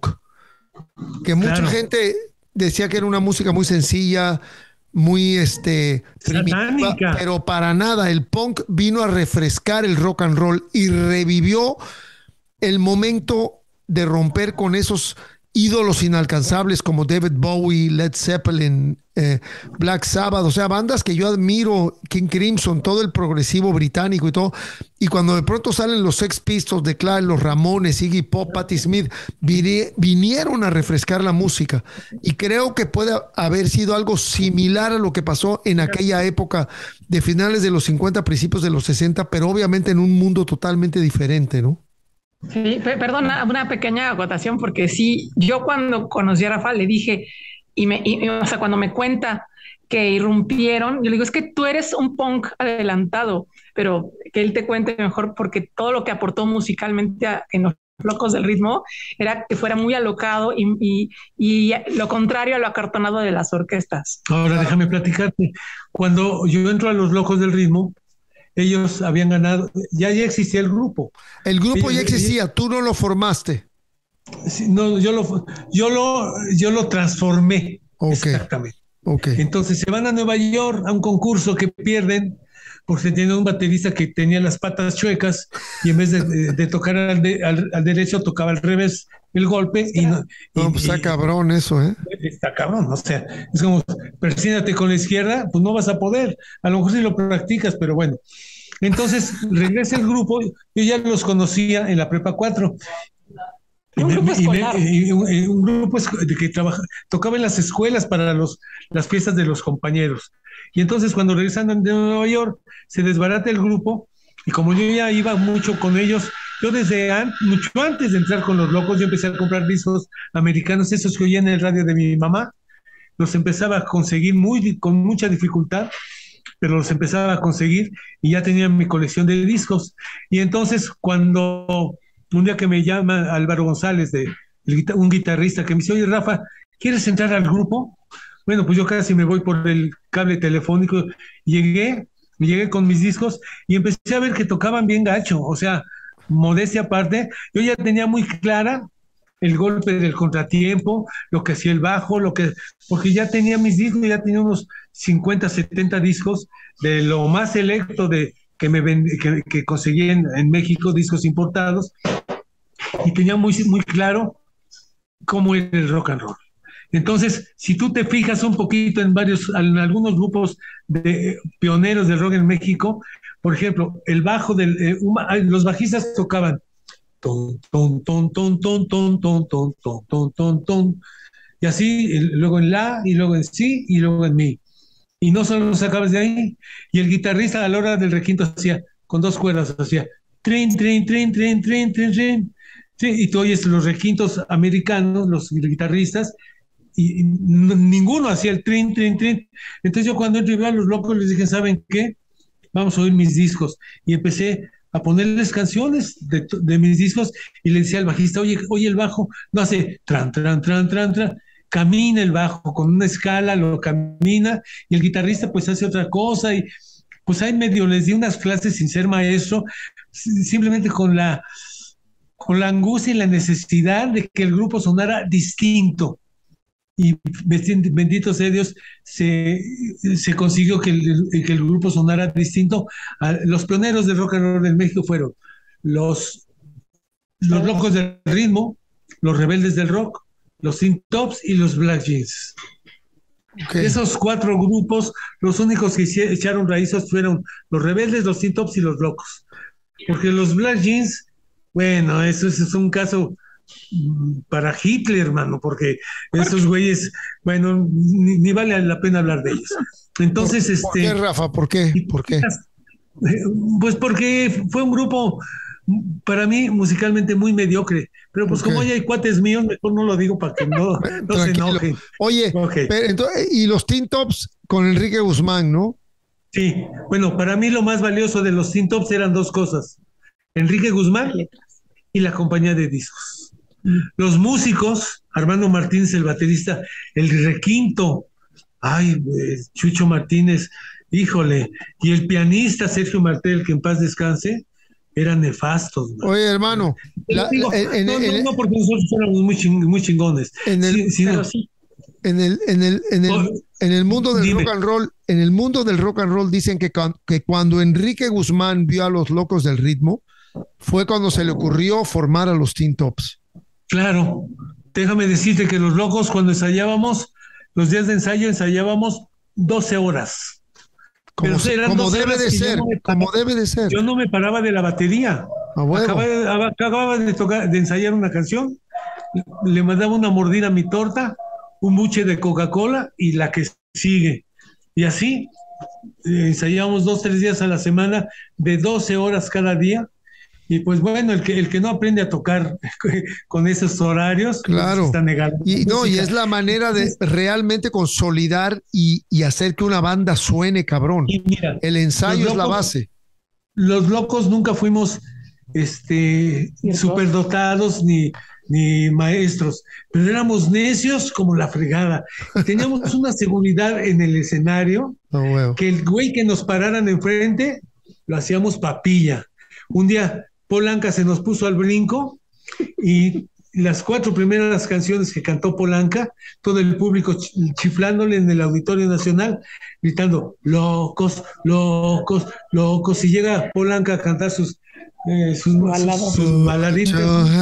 Que mucha Claro. gente decía que era una música muy sencilla, muy este, primitiva, Satánica. pero para nada. El punk vino a refrescar el rock and roll y revivió el momento de romper con esos ídolos inalcanzables como David Bowie, Led Zeppelin, eh, Black Sabbath, o sea, bandas que yo admiro, King Crimson, todo el progresivo británico y todo. Y cuando de pronto salen los Sex Pistols, The Clash, los Ramones, Iggy Pop, Patti Smith, vine- vinieron a refrescar la música. Y creo que puede haber sido algo similar a lo que pasó en aquella época de finales de los cincuenta, principios de los sesenta, pero obviamente en un mundo totalmente diferente, ¿no? Sí, pe- perdona, una pequeña acotación, porque sí, yo cuando conocí a Rafa le dije, y me, y, y, o sea, cuando me cuenta que irrumpieron, yo le digo, es que tú eres un punk adelantado, pero que él te cuente mejor, porque todo lo que aportó musicalmente a- en los locos del ritmo era que fuera muy alocado y, y, y lo contrario a lo acartonado de las orquestas. Ahora déjame platicarte. Cuando yo entro a los Locos del Ritmo, ellos habían ganado, ya, ya existía el grupo. El grupo ya Ellos- existía, tú no lo formaste. Sí, no, yo lo, yo lo, yo lo transformé. Ok. Exactamente. Ok. Entonces se van a Nueva York a un concurso que pierden porque tenían un baterista que tenía las patas chuecas, y en vez de, de- de tocar al, de- al- al derecho tocaba al revés el golpe, y no, y- No, pues está y- cabrón eso, ¿eh? está cabrón, o sea, es como, persínate con la izquierda, pues no vas a poder, a lo mejor si lo practicas, pero bueno. Entonces regresa el grupo, yo ya los conocía en la prepa cuatro. Y Un me- grupo y me- escolar. y un, y un grupo es- de que trabaja, tocaba en las escuelas para los, las fiestas de los compañeros. Y entonces cuando regresan de Nueva York, se desbarata el grupo, y como yo ya iba mucho con ellos, yo desde an- mucho antes de entrar con los Locos, yo empecé a comprar discos americanos, esos que oía en el radio de mi mamá, los empezaba a conseguir muy, con mucha dificultad, pero los empezaba a conseguir, y ya tenía mi colección de discos. Y entonces cuando un día que me llama Álvaro González, de, el guita- un guitarrista, que me dice, oye Rafa, ¿quieres entrar al grupo? Bueno, pues yo casi me voy por el cable telefónico. Llegué, llegué con mis discos y empecé a ver que tocaban bien gacho, o sea, modestia aparte, yo ya tenía muy clara el golpe del contratiempo, lo que hacía el bajo, lo que, porque ya tenía mis discos, ya tenía unos cincuenta, setenta discos de lo más selecto de que me vend, que, que conseguí en, en México, discos importados, y tenía muy, muy claro cómo era el rock and roll. Entonces, si tú te fijas un poquito en varios, en algunos grupos de pioneros del rock en México, por ejemplo, el bajo del, eh, uma- los bajistas tocaban ton, ton, ton, ton, ton, ton, ton, ton, ton, ton, ton, ton, y así, el- luego en la, y luego en si, y luego en mi. Y no solo los sacabas de ahí. Y el guitarrista a la hora del requinto hacía, con dos cuerdas, hacía trin, trin, trin, trin, trin, trin, trin. Sí, y tú oyes los requintos americanos, los guitarristas, y, y n- ninguno hacía el trin, trin, trin. Entonces yo cuando entré a los Locos les dije, ¿saben qué? Vamos a oír mis discos. Y empecé a ponerles canciones de, de mis discos, y le decía al bajista, oye, oye el bajo, no hace tran, tran, tran, tran, tran, camina el bajo con una escala, lo camina, y el guitarrista pues hace otra cosa, y pues ahí medio les di unas clases sin ser maestro, simplemente con la, con la angustia y la necesidad de que el grupo sonara distinto. y bendito sea Dios, se, se consiguió que el, que el grupo sonara distinto. Los pioneros del rock and roll en México fueron los, los Locos del Ritmo, los Rebeldes del Rock, los Tin Tops y los Black Jeans. Okay. Esos cuatro grupos, los únicos que echaron raíces fueron los Rebeldes, los Tin Tops y los Locos. Porque los Black Jeans, bueno, eso es, es un caso para Hitler, hermano, porque esos güeyes, bueno, ni, ni vale la pena hablar de ellos. Entonces, ¿Por, este. ¿Por qué, Rafa? ¿Por qué? ¿Por qué? Pues porque fue un grupo, para mí, musicalmente muy mediocre. Pero pues okay. Como ya hay cuates míos, mejor no lo digo para que no, no se enojen. Oye, okay. Pero entonces, y los Tin Tops con Enrique Guzmán, ¿no? Sí, bueno, para mí lo más valioso de los Tin Tops eran dos cosas: Enrique Guzmán y la compañía de discos. Mm. Los músicos, Armando Martínez, el baterista, el requinto, ay, Chucho Martínez, híjole, y el pianista Sergio Martel, que en paz descanse, eran nefastos. Man. Oye, hermano, la, digo, en, en, no, en, no, no, porque nosotros éramos muy, ching, muy chingones. En el, sí, sí, pero no. sí. En el, en el, en el, oh, en el mundo del dime. rock and roll, en el mundo del rock and roll dicen que, que cuando Enrique Guzmán vio a los Locos del Ritmo, fue cuando se le ocurrió formar a los Tin Tops. Claro, déjame decirte que los Locos, cuando ensayábamos, los días de ensayo ensayábamos doce horas. Como, se, como debe de ser, no como debe de ser. Yo no me paraba de la batería. Ah, bueno. Acababa, acababa de, tocar, de ensayar una canción, le mandaba una mordida a mi torta, un buche de Coca-Cola y la que sigue. Y así eh, ensayábamos dos, tres días a la semana, de doce horas cada día. Y pues bueno, el que, el que no aprende a tocar con esos horarios, claro, pues está negado. Y, no, y es la manera de realmente consolidar y, y hacer que una banda suene, cabrón. Y mira, el ensayo locos, es la base. Los Locos nunca fuimos este, superdotados ni, ni maestros, pero éramos necios como la fregada. Y teníamos una seguridad en el escenario, oh, bueno. que el güey que nos pararan enfrente lo hacíamos papilla. Un día Paul Anka se nos puso al brinco y las cuatro primeras canciones que cantó Paul Anka, todo el público chiflándole en el Auditorio Nacional, gritando locos, locos, locos. Y llega Paul Anka a cantar sus, eh, sus, sus, sus baladitas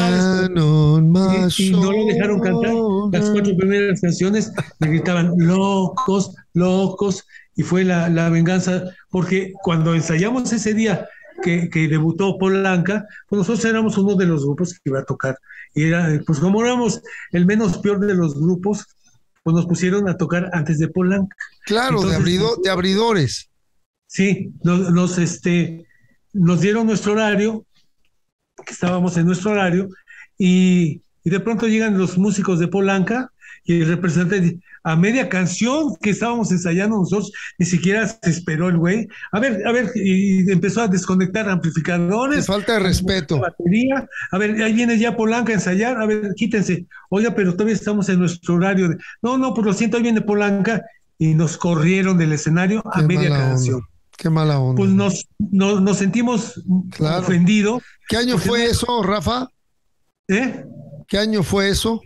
y, y no lo dejaron cantar. Las cuatro primeras canciones le gritaban locos, locos, y fue la, la venganza, porque cuando ensayamos ese día Que, que debutó Paul Anka, pues nosotros éramos uno de los grupos que iba a tocar. Y era, pues como éramos el menos peor de los grupos, pues nos pusieron a tocar antes de Paul Anka. Claro, Entonces, de, abrido, de abridores. Sí, nos, nos, este, nos dieron nuestro horario, que estábamos en nuestro horario, y, y de pronto llegan los músicos de Paul Anka y el representante a media canción que estábamos ensayando nosotros, ni siquiera se esperó el güey. A ver, a ver, y empezó a desconectar amplificadores. De falta de respeto. Batería. A ver, ahí viene ya Paul Anka a ensayar. A ver, quítense. Oiga, pero todavía estamos en nuestro horario. De... No, no, pues lo siento, ahí viene Paul Anka. Y nos corrieron del escenario a Qué media canción. Onda. Qué mala onda. Pues nos, nos, nos sentimos claro. ofendidos. ¿Qué año fue eso, Rafa? ¿Eh? ¿Qué año fue eso?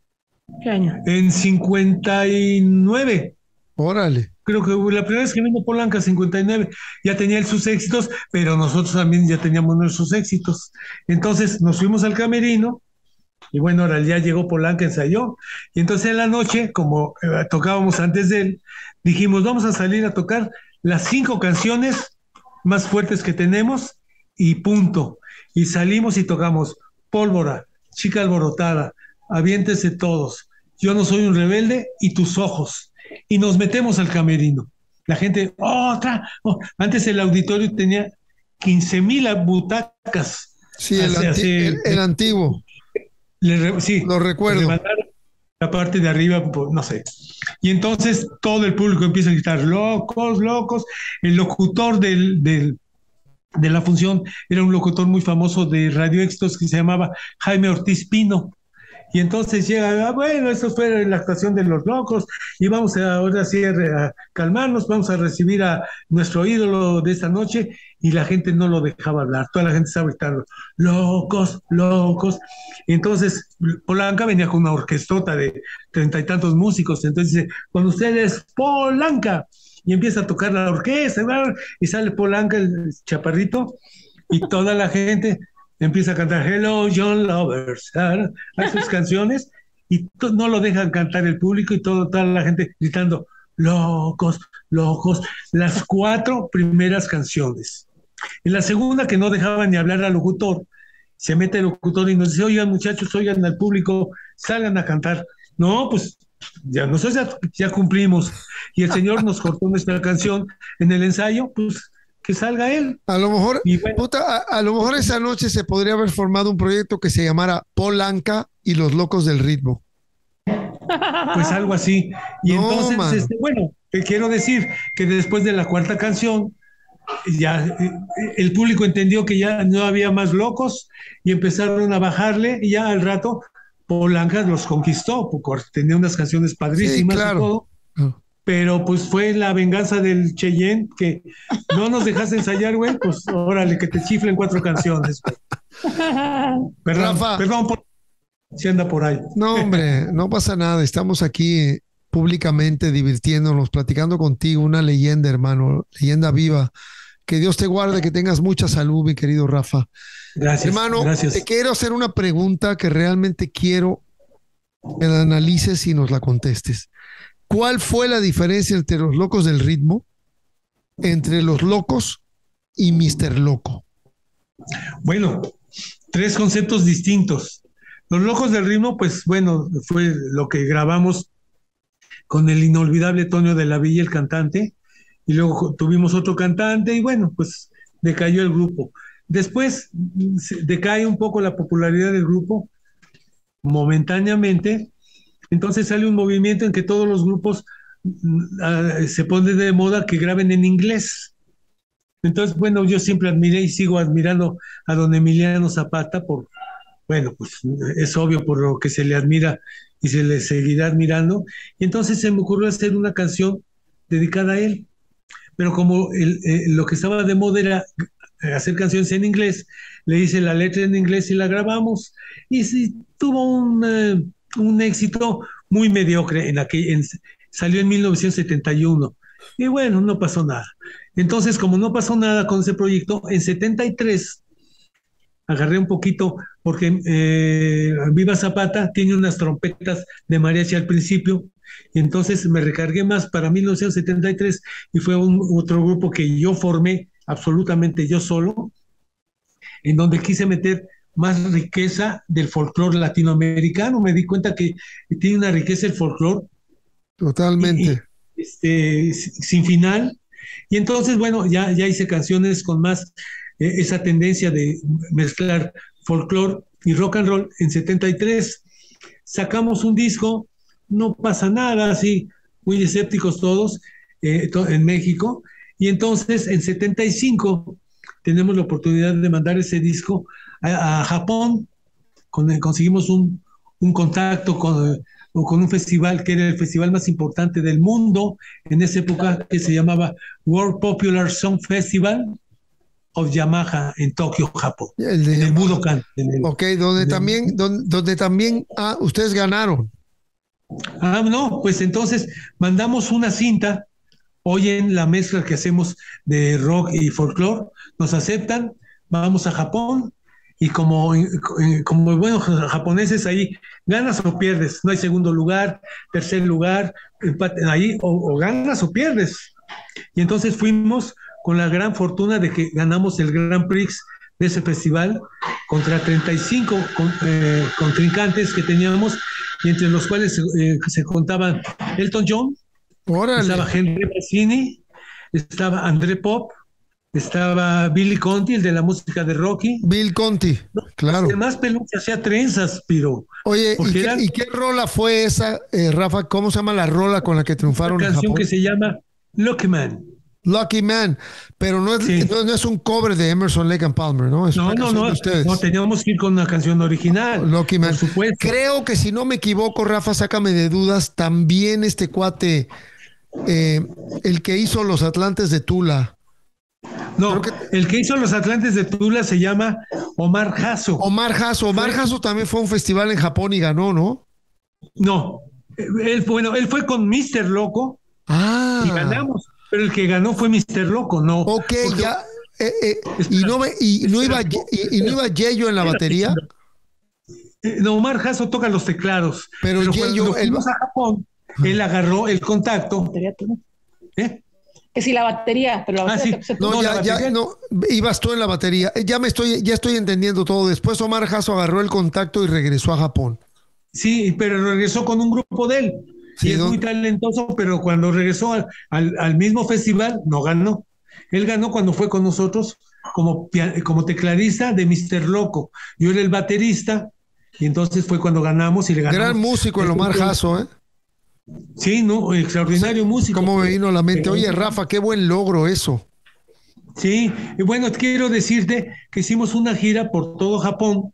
¿Qué año? En cincuenta y nueve. Órale. Creo que la primera vez que vino Paul Anka, cincuenta y nueve, ya tenía él sus éxitos, pero nosotros también ya teníamos nuestros éxitos. Entonces nos fuimos al camerino y bueno, ahora ya llegó Paul Anka, ensayó. Y entonces en la noche, como eh, tocábamos antes de él, dijimos, vamos a salir a tocar las cinco canciones más fuertes que tenemos y punto. Y salimos y tocamos Pólvora, Chica Alborotada, Aviéntese Todos, Yo no soy un rebelde y Tus ojos. Y nos metemos al camerino. La gente, oh, otra. Oh. Antes el auditorio tenía quince mil butacas. Sí, el, hace, anti hace, el, el antiguo. Le, sí, lo recuerdo. La parte de arriba, pues, no sé. Y entonces todo el público empieza a gritar, locos, locos. El locutor del, del, de la función era un locutor muy famoso de Radio Éxitos que se llamaba Jaime Ortiz Pino. Y entonces llega, ah, bueno, eso fue la actuación de Los Locos, y vamos a, ahora sí a, a calmarnos, vamos a recibir a nuestro ídolo de esta noche, y la gente no lo dejaba hablar, toda la gente estaba gritando, locos, locos. Y entonces Polanca venía con una orquestota de treinta y tantos músicos, entonces dice, con ustedes, Polanca, y empieza a tocar la orquesta, y sale Polanca, el chaparrito, y toda la gente empieza a cantar Hello John Lovers, ¿sabes? A sus canciones, y to- no lo dejan cantar el público, y todo, toda la gente gritando locos, locos, las cuatro primeras canciones. En la segunda, que no dejaba ni hablar al locutor, se mete el locutor y nos dice, oigan muchachos, oigan al público, salgan a cantar. No, pues ya nosotros ya, ya cumplimos, y el señor nos cortó nuestra canción en el ensayo, pues que salga él. A lo mejor, Y bueno, puta, a, a lo mejor esa noche se podría haber formado un proyecto que se llamara Polanca y los locos del ritmo. pues algo así. Y No, entonces, mano. este, bueno, te quiero decir que después de la cuarta canción, ya eh, el público entendió que ya no había más locos, y empezaron a bajarle, y ya al rato Polanca los conquistó, porque tenía unas canciones Sí, padrísimas y claro. todo, pero pues fue la venganza del Cheyenne, que no nos dejaste ensayar, güey, pues órale, que te chiflen cuatro canciones, güey. Perdón, Rafa. perdón por si anda por ahí. No, hombre, no pasa nada. Estamos aquí eh, públicamente divirtiéndonos, platicando contigo, una leyenda, hermano, leyenda viva. Que Dios te guarde, que tengas mucha salud, mi querido Rafa. Gracias, Hermano, gracias. te quiero hacer una pregunta que realmente quiero que la analices y nos la contestes. ¿Cuál fue la diferencia entre los locos del ritmo, entre los locos y mister Loco? Bueno, tres conceptos distintos. Los Locos del Ritmo, pues bueno, fue lo que grabamos con el inolvidable Tonio de la Villa, el cantante, y luego tuvimos otro cantante, y bueno, pues decayó el grupo. Después se- decae un poco la popularidad del grupo, momentáneamente. Entonces sale un movimiento en que todos los grupos mm, ah, se pone de moda que graben en inglés. Entonces, bueno, yo siempre admiré y sigo admirando a don Emiliano Zapata por, bueno, pues es obvio por lo que se le admira y se le seguirá admirando. Y entonces se me ocurrió hacer una canción dedicada a él. Pero como el, eh, lo que estaba de moda era eh, hacer canciones en inglés, le hice la letra en inglés y la grabamos. Y sí, tuvo un, eh, un éxito muy mediocre en aquel, en- salió en mil novecientos setenta y uno. Y bueno, no pasó nada. Entonces, como no pasó nada con ese proyecto, en setenta y tres agarré un poquito, porque eh, Viva Zapata tiene unas trompetas de mariachi al principio, y entonces me recargué más para mil novecientos setenta y tres, y fue un, otro grupo que yo formé absolutamente yo solo, en donde quise meter más riqueza del folclore latinoamericano. Me di cuenta que tiene una riqueza el folclore y, y, Totalmente. este, sin final. Y entonces, bueno, ya, ya hice canciones con más eh, esa tendencia de mezclar folclore y rock and roll. En setenta y tres sacamos un disco, no pasa nada, así, muy escépticos todos, eh, to- en México. Y entonces, en setenta y cinco tenemos la oportunidad de mandar ese disco a, a Japón. Con, conseguimos un, un contacto con, con un festival que era el festival más importante del mundo en esa época, que se llamaba World Popular Song Festival of Yamaha, en Tokio, Japón, El de en el Yamaha. Budokan. En el, Ok, donde en el- también, donde, donde también ah, ustedes ganaron. Ah, no, pues entonces mandamos una cinta, oyen la mezcla que hacemos de rock y folclore, nos aceptan, vamos a Japón, y como, eh, como buenos japoneses ahí, ganas o pierdes, no hay segundo lugar, tercer lugar, empate, ahí o, o ganas o pierdes. Y entonces fuimos con la gran fortuna de que ganamos el Grand Prix de ese festival contra treinta y cinco con, eh, contrincantes que teníamos, y entre los cuales eh, se contaban Elton John, Órale. estaba Henry Mancini, estaba André Pop, estaba Billy Conti, el de la música de Rocky. Bill Conti, claro. Además, peluche hacía trenzas, pero Oye, ¿y porque qué, eran- y qué rola fue esa, eh, Rafa? ¿Cómo se llama la rola con la que una triunfaron en canción Japón? que se llama Lucky Man. Lucky Man, pero no es, Sí. no, no es un cover de Emerson, Lake and Palmer, ¿no? Es No, una no, canción no, de ustedes. no, teníamos que ir con una canción original. Lucky Man. Por supuesto. Creo que si no me equivoco, Rafa, sácame de dudas, también este cuate, eh, el que hizo Los Atlantes de Tula. No, creo que- el que hizo Los Atlantes de Tula se llama Omar Jasso. Omar Jasso. Omar Fue- Jasso también fue a un festival en Japón y ganó, ¿no? No, él, bueno, él fue con míster Loco Ah. y ganamos, pero el que ganó fue míster Loco, no. Ok, Porque- ya. eh, eh, y, no me- y, no iba, y, y no iba Yeyo en la batería, Eh, no, Omar Jasso toca los teclados. pero cuando Yeyo, el, fuimos a Japón, él agarró el contacto. Batería, tú. ¿eh? Que si la batería, pero la Ah, batería sí. se- no, no, ya, la ya, batería. no, ibas tú en la batería. Eh, Ya me estoy, ya estoy entendiendo todo. Después Omar Jasso agarró el contacto y regresó a Japón. Sí, pero regresó con un grupo de él. Sí, y es ¿no? muy talentoso, pero cuando regresó al, al, al mismo festival, no ganó. Él ganó cuando fue con nosotros como, pia- como tecladista de míster Loco. Yo era el baterista, y entonces fue cuando ganamos y le ganamos. Gran músico el Omar Jasso, ¿eh? Sí, no, extraordinario músico. ¿Cómo me vino a la mente? Oye, Rafa, qué buen logro eso. Sí, y bueno, quiero decirte que hicimos una gira por todo Japón,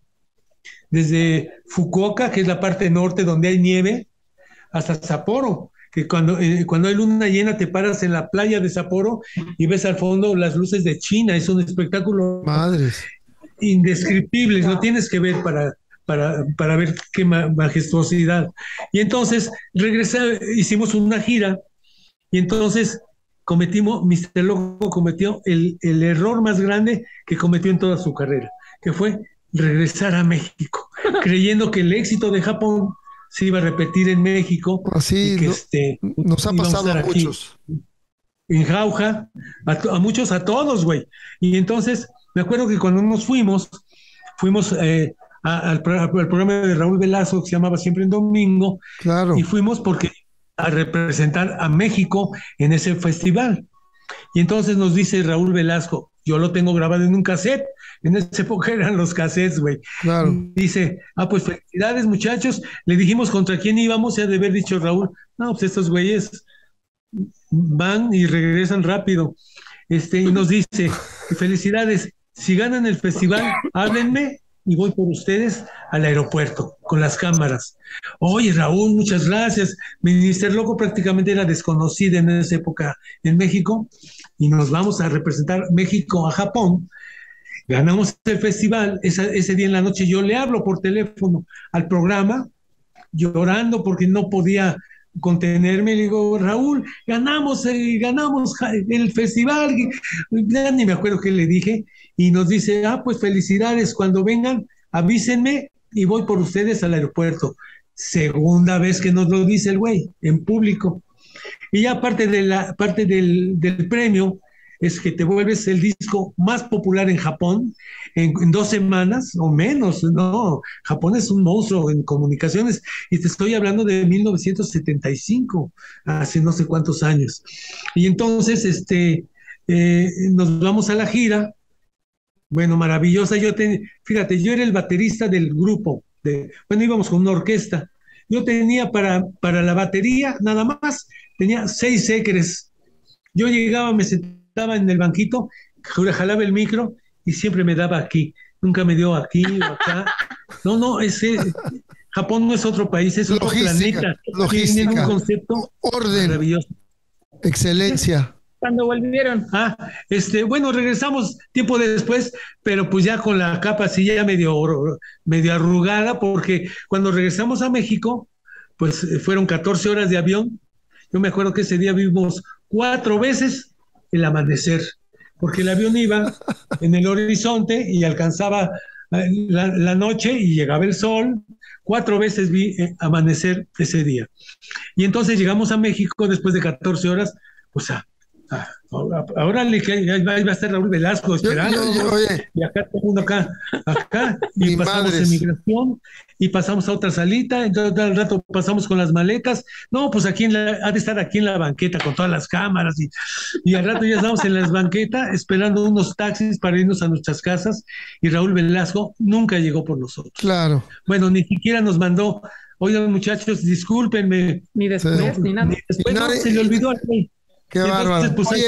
desde Fukuoka, que es la parte norte donde hay nieve, hasta Sapporo, que cuando, eh, cuando hay luna llena te paras en la playa de Sapporo y ves al fondo las luces de China. Es un espectáculo Madres. indescriptible, lo tienes que ver para, para, para ver qué ma- majestuosidad. Y entonces regresé, hicimos una gira y entonces cometimos, míster Loco cometió el, el error más grande que cometió en toda su carrera, que fue regresar a México, creyendo que el éxito de Japón se iba a repetir en México. Así y que no- este, nos ha íbamos pasado a estar aquí muchos. en Jauja, a, to- a muchos, a todos, güey. Y entonces, me acuerdo que cuando nos fuimos, fuimos eh, a- al, pro- al programa de Raúl Velasco, que se llamaba Siempre en Domingo, Claro. y fuimos porque a representar a México en ese festival. Y entonces nos dice Raúl Velasco, yo lo tengo grabado en un cassette, en esa época eran los cassettes, güey. Claro. Dice, ah, pues felicidades muchachos, le dijimos contra quién íbamos, se ha de haber dicho Raúl, no, pues estos güeyes van y regresan rápido. Este, y nos dice, felicidades, si ganan el festival, háblenme y voy por ustedes al aeropuerto con las cámaras. Oye, Raúl, muchas gracias. míster Loco prácticamente era desconocida en esa época en México y nos vamos a representar México a Japón. Ganamos el festival, esa, ese día en la noche yo le hablo por teléfono al programa, llorando porque no podía contenerme. Le digo, Raúl, ganamos, eh, ganamos el festival, ya ni me acuerdo qué le dije, y nos dice, ah, pues felicidades, cuando vengan, avísenme y voy por ustedes al aeropuerto. Segunda vez que nos lo dice el güey, en público. Y ya parte, de la, parte del, del premio es que te vuelves el disco más popular en Japón en, en dos semanas o menos, ¿no? Japón es un monstruo en comunicaciones y te estoy hablando de mil novecientos setenta y cinco, hace no sé cuántos años. Y entonces, este, eh, nos vamos a la gira, bueno, maravillosa. Yo te, fíjate, yo era el baterista del grupo, de, bueno, íbamos con una orquesta. Yo tenía para, para la batería, nada más, tenía seis équeres. Yo llegaba, me sentaba en el banquito, jalaba el micro y siempre me daba aquí. Nunca me dio aquí o acá. No, no, ese Japón no es otro país, es otro Logística, planeta. logística. Tienen un concepto Orden, maravilloso. excelencia. Cuando volvieron. Ah, este, bueno, regresamos tiempo después, pero pues ya con la capa así ya medio, medio arrugada, porque cuando regresamos a México, pues fueron catorce horas de avión. Yo me acuerdo que ese día vimos cuatro veces el amanecer, porque el avión iba en el horizonte y alcanzaba la, la noche y llegaba el sol. Cuatro veces vi eh, amanecer ese día. Y entonces llegamos a México después de catorce horas, pues a Ah, ahora le que ahí va a estar Raúl Velasco esperando, Yo- yo- yo- oye. y acá todo el mundo acá, acá, y Mi pasamos madres. en migración, y pasamos a otra salita, entonces al rato pasamos con las maletas, no, pues aquí en la, ha de estar aquí en la banqueta con todas las cámaras, y, y al rato ya estamos en las banquetas esperando unos taxis para irnos a nuestras casas, y Raúl Velasco nunca llegó por nosotros. Claro. Bueno, ni siquiera nos mandó, oigan muchachos, discúlpenme, Ni después, Sí. ni nada. ni después Y no, nadie- se le olvidó al güey. Qué Entonces, bárbaro. pues, Oye, ahí-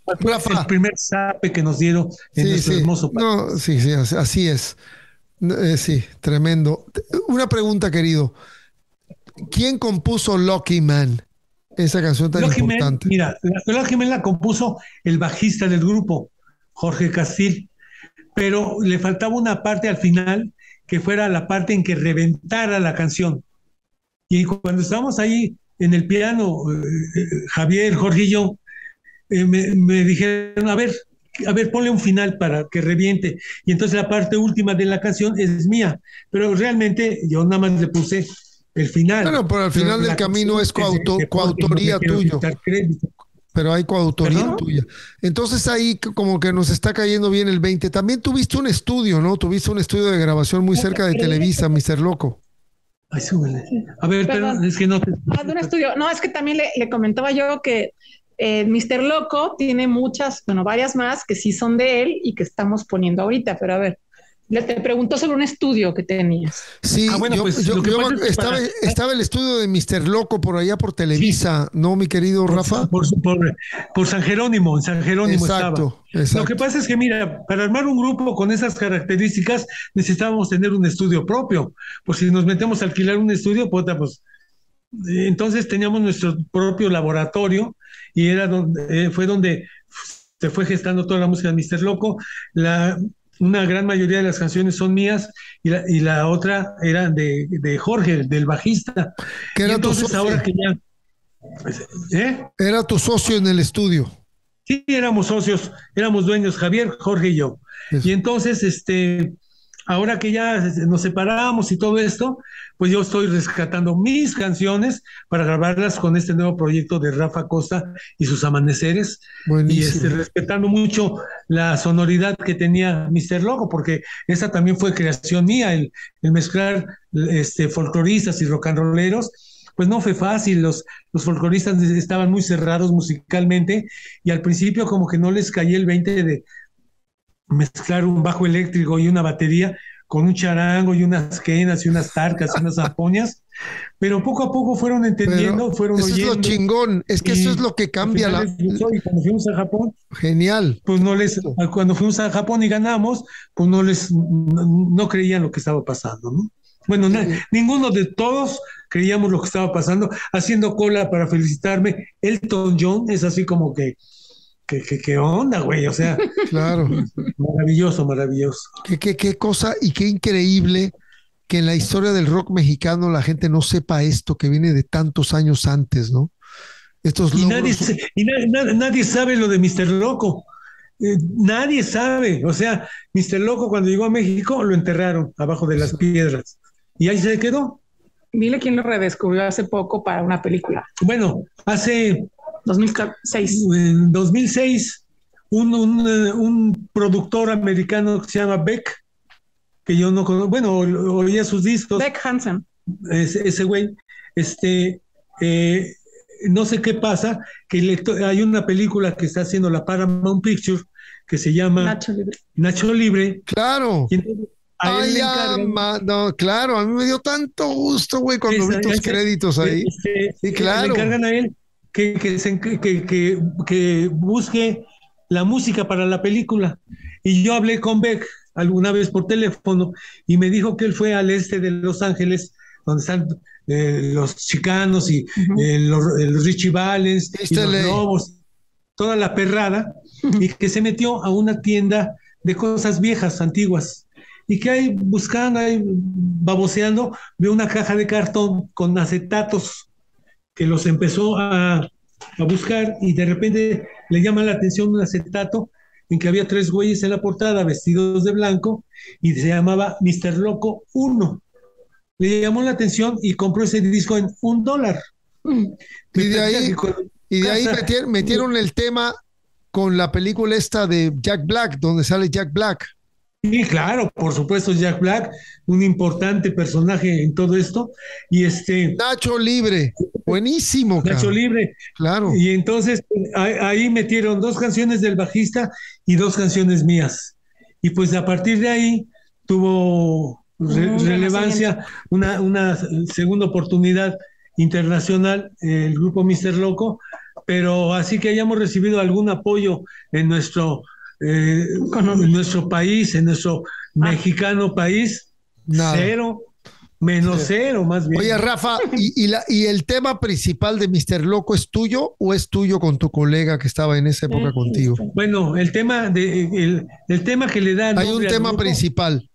Rafa. El primer zape que nos dieron en Sí, nuestro sí. hermoso país. No, sí, sí, así así es. No, eh, sí, tremendo. Una pregunta, querido. ¿Quién compuso Lucky Man? Esa canción tan Lucky Man, importante. mira, la, Lucky Man la compuso el bajista del grupo, Jorge Castil, pero le faltaba una parte al final que fuera la parte en que reventara la canción. Y cuando estábamos ahí en el piano, eh, Javier, Jorge y yo, eh, me, me dijeron, a ver, a ver, ponle un final para que reviente. Y entonces la parte última de la canción es mía, pero realmente yo nada más le puse el final. Bueno, pero al final Pero del camino es de- de coauto- Jorge, coautoría no le quiero tuyo. quitar crédito. Pero hay coautoría ¿Perdón? tuya. Entonces ahí c- como que nos está cayendo bien el veinte. También tuviste un estudio, ¿no? Tuviste un estudio de grabación muy cerca de Televisa, mister Loco. Ay, súbele. A ver, Perdón. pero es que no te... Ah, de un estudio. No, es que también le, le comentaba yo que eh, mister Loco tiene muchas, bueno, varias más que sí son de él y que estamos poniendo ahorita, pero a ver, le te preguntó sobre un estudio que tenías. Sí, Ah, bueno, yo, pues, yo- lo que yo pasa me- es que estaba, para- estaba el estudio de mister Loco por allá por Televisa, ¿no, mi querido Rafa? Por, por, por San Jerónimo, en San Jerónimo Exacto, estaba. exacto. Lo que pasa es que, mira, para armar un grupo con esas características necesitábamos tener un estudio propio. Pues si nos metemos a alquilar un estudio, puta, pues eh, entonces teníamos nuestro propio laboratorio y era donde, eh, fue donde se fue gestando toda la música de mister Loco. La, una gran mayoría de las canciones son mías y la, y la otra era de, de Jorge, del bajista. Que Y era tu entonces socio. ahora que ya... ¿Eh? Era tu socio en el estudio. Sí, éramos socios, éramos dueños, Javier, Jorge y yo. Eso. Y entonces, este, ahora que ya nos separamos y todo esto, pues yo estoy rescatando mis canciones para grabarlas con este nuevo proyecto de Rafa Costa y sus amaneceres. Buenísimo. Y este, respetando mucho la sonoridad que tenía mister Loco, porque esa también fue creación mía, el, el mezclar este, folcloristas y rock and rolleros. Pues no fue fácil, los, los folcloristas estaban muy cerrados musicalmente y al principio como que no les caía el veinte de mezclar un bajo eléctrico y una batería con un charango y unas quenas y unas tarcas y unas zampoñas, pero poco a poco fueron entendiendo, Pero fueron eso oyendo. es lo chingón, es que y eso es lo que cambia al la... final les gustó, y cuando fuimos a Japón, Genial. pues no les, cuando fuimos a Japón y ganamos, pues no les, no, no creían lo que estaba pasando, ¿no? Bueno, na, ninguno de todos creíamos lo que estaba pasando, haciendo cola para felicitarme. Elton John es así como que, que, que, que onda, güey, o sea, Claro. maravilloso, maravilloso. Qué, qué, qué cosa y qué increíble que en la historia del rock mexicano la gente no sepa esto que viene de tantos años antes, ¿no? Estos Y, logros... nadie, y na, na, nadie sabe lo de mister Loco. Eh, nadie sabe. O sea, mister Loco cuando llegó a México lo enterraron abajo de las piedras. Y ahí se quedó. Dile quién lo redescubrió hace poco para una película. Bueno, hace dos mil seis. En dos mil seis, un, un, un productor americano que se llama Beck, que yo no conozco, bueno, oía sus discos. Beck Hansen. Ese, ese güey, este, eh, no sé qué pasa, que le, hay una película que está haciendo la Paramount Picture que se llama Nacho Libre. Nacho Libre. Claro. Y entonces, a él Ay, le encargan, ama, no, claro, a mí me dio tanto gusto, güey, cuando vi tus créditos ahí. Este, Sí, claro. Le encargan a él que, que, se, que, que, que busque la música para la película. Y yo hablé con Beck alguna vez por teléfono y me dijo que él fue al este de Los Ángeles, donde están eh, los chicanos y uh-huh. eh, los, los Richie Valens y los Lobos, toda la perrada, uh-huh. y que se metió a una tienda de cosas viejas, antiguas. Y que ahí buscando, ahí baboseando, vio una caja de cartón con acetatos que los empezó a, a buscar y de repente le llama la atención un acetato en que había tres güeyes en la portada vestidos de blanco y se llamaba mister Loco uno. Le llamó la atención y compró ese disco en un dólar. Y de ahí, y de ahí metieron, metieron el tema con la película esta de Jack Black, donde sale Jack Black. Sí, claro, por supuesto, Jack Black, un importante personaje en todo esto. Y este. Nacho Libre, buenísimo. Nacho cabrón. Libre. Claro. Y entonces ahí, ahí metieron dos canciones del bajista y dos canciones mías. Y pues a partir de ahí tuvo re mm, relevancia, una, una segunda oportunidad internacional, el grupo mister Loco, pero así que hayamos recibido algún apoyo en nuestro, eh, en nuestro país, en nuestro ah. mexicano país, Nada. cero. Menos sí. cero, más bien. Oye, Rafa, ¿y, y, la, ¿y el tema principal de mister Loco es tuyo o es tuyo con tu colega que estaba en esa época contigo? Bueno, el tema de el, el tema que le da. Hay un tema grupo, principal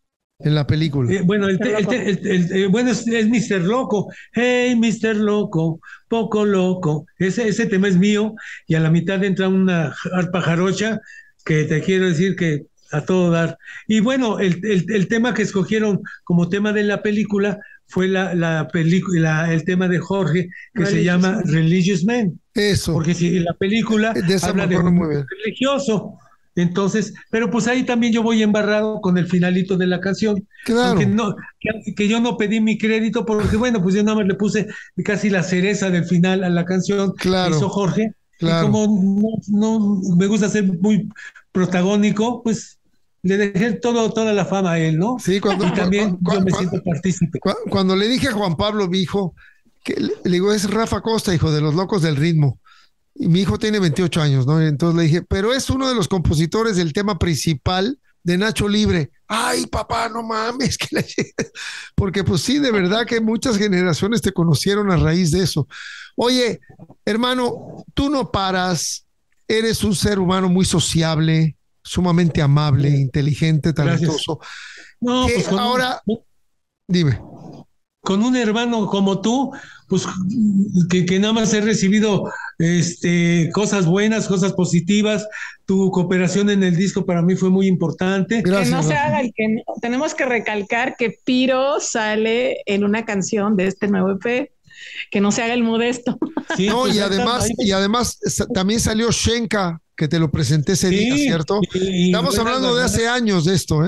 en la película. Eh, bueno, el, te, el, te, el, el, el bueno es, es mister Loco. Hey, mister Loco, poco loco. Ese, ese tema es mío y a la mitad entra una arpa jarocha que te quiero decir que a todo dar. Y bueno, el, el, el tema que escogieron como tema de la película fue la, la película, el tema de Jorge, que Religious se llama Man. Religious Man. Eso. Porque si la película de habla de un religioso. Entonces, pero pues ahí también yo voy embarrado con el finalito de la canción. Claro. Aunque no, que, que yo no pedí mi crédito, porque bueno, pues yo nada más le puse casi la cereza del final a la canción claro. que hizo Jorge. Claro. Y como no, no me gusta ser muy protagónico, pues le dejé todo, toda la fama a él, ¿no? Sí, cuando y también cu, cu, yo me cu, siento partícipe. Cu, cuando le dije a Juan Pablo, mi hijo, que le, le digo, es Rafa Costa, hijo de los Locos del Ritmo. Y mi hijo tiene veintiocho años, ¿no? Y entonces le dije, pero es uno de los compositores del tema principal de Nacho Libre. Ay, papá, no mames. Que le... Porque pues sí, de verdad que muchas generaciones te conocieron a raíz de eso. Oye, hermano, tú no paras, eres un ser humano muy sociable, sumamente amable, inteligente, talentoso. No, pues ahora, un, dime. Con un hermano como tú, pues que, que nada más he recibido este, cosas buenas, cosas positivas. Tu cooperación en el disco para mí fue muy importante. Gracias, que no se haga el que no. Tenemos que recalcar que Piro sale en una canción de este nuevo E P. Que no se haga el modesto. Sí, no, pues y además, y además también salió Shenka, que te lo presenté ese sí, día, ¿cierto? Y, Estamos hablando buenas, de hace años de esto, ¿eh?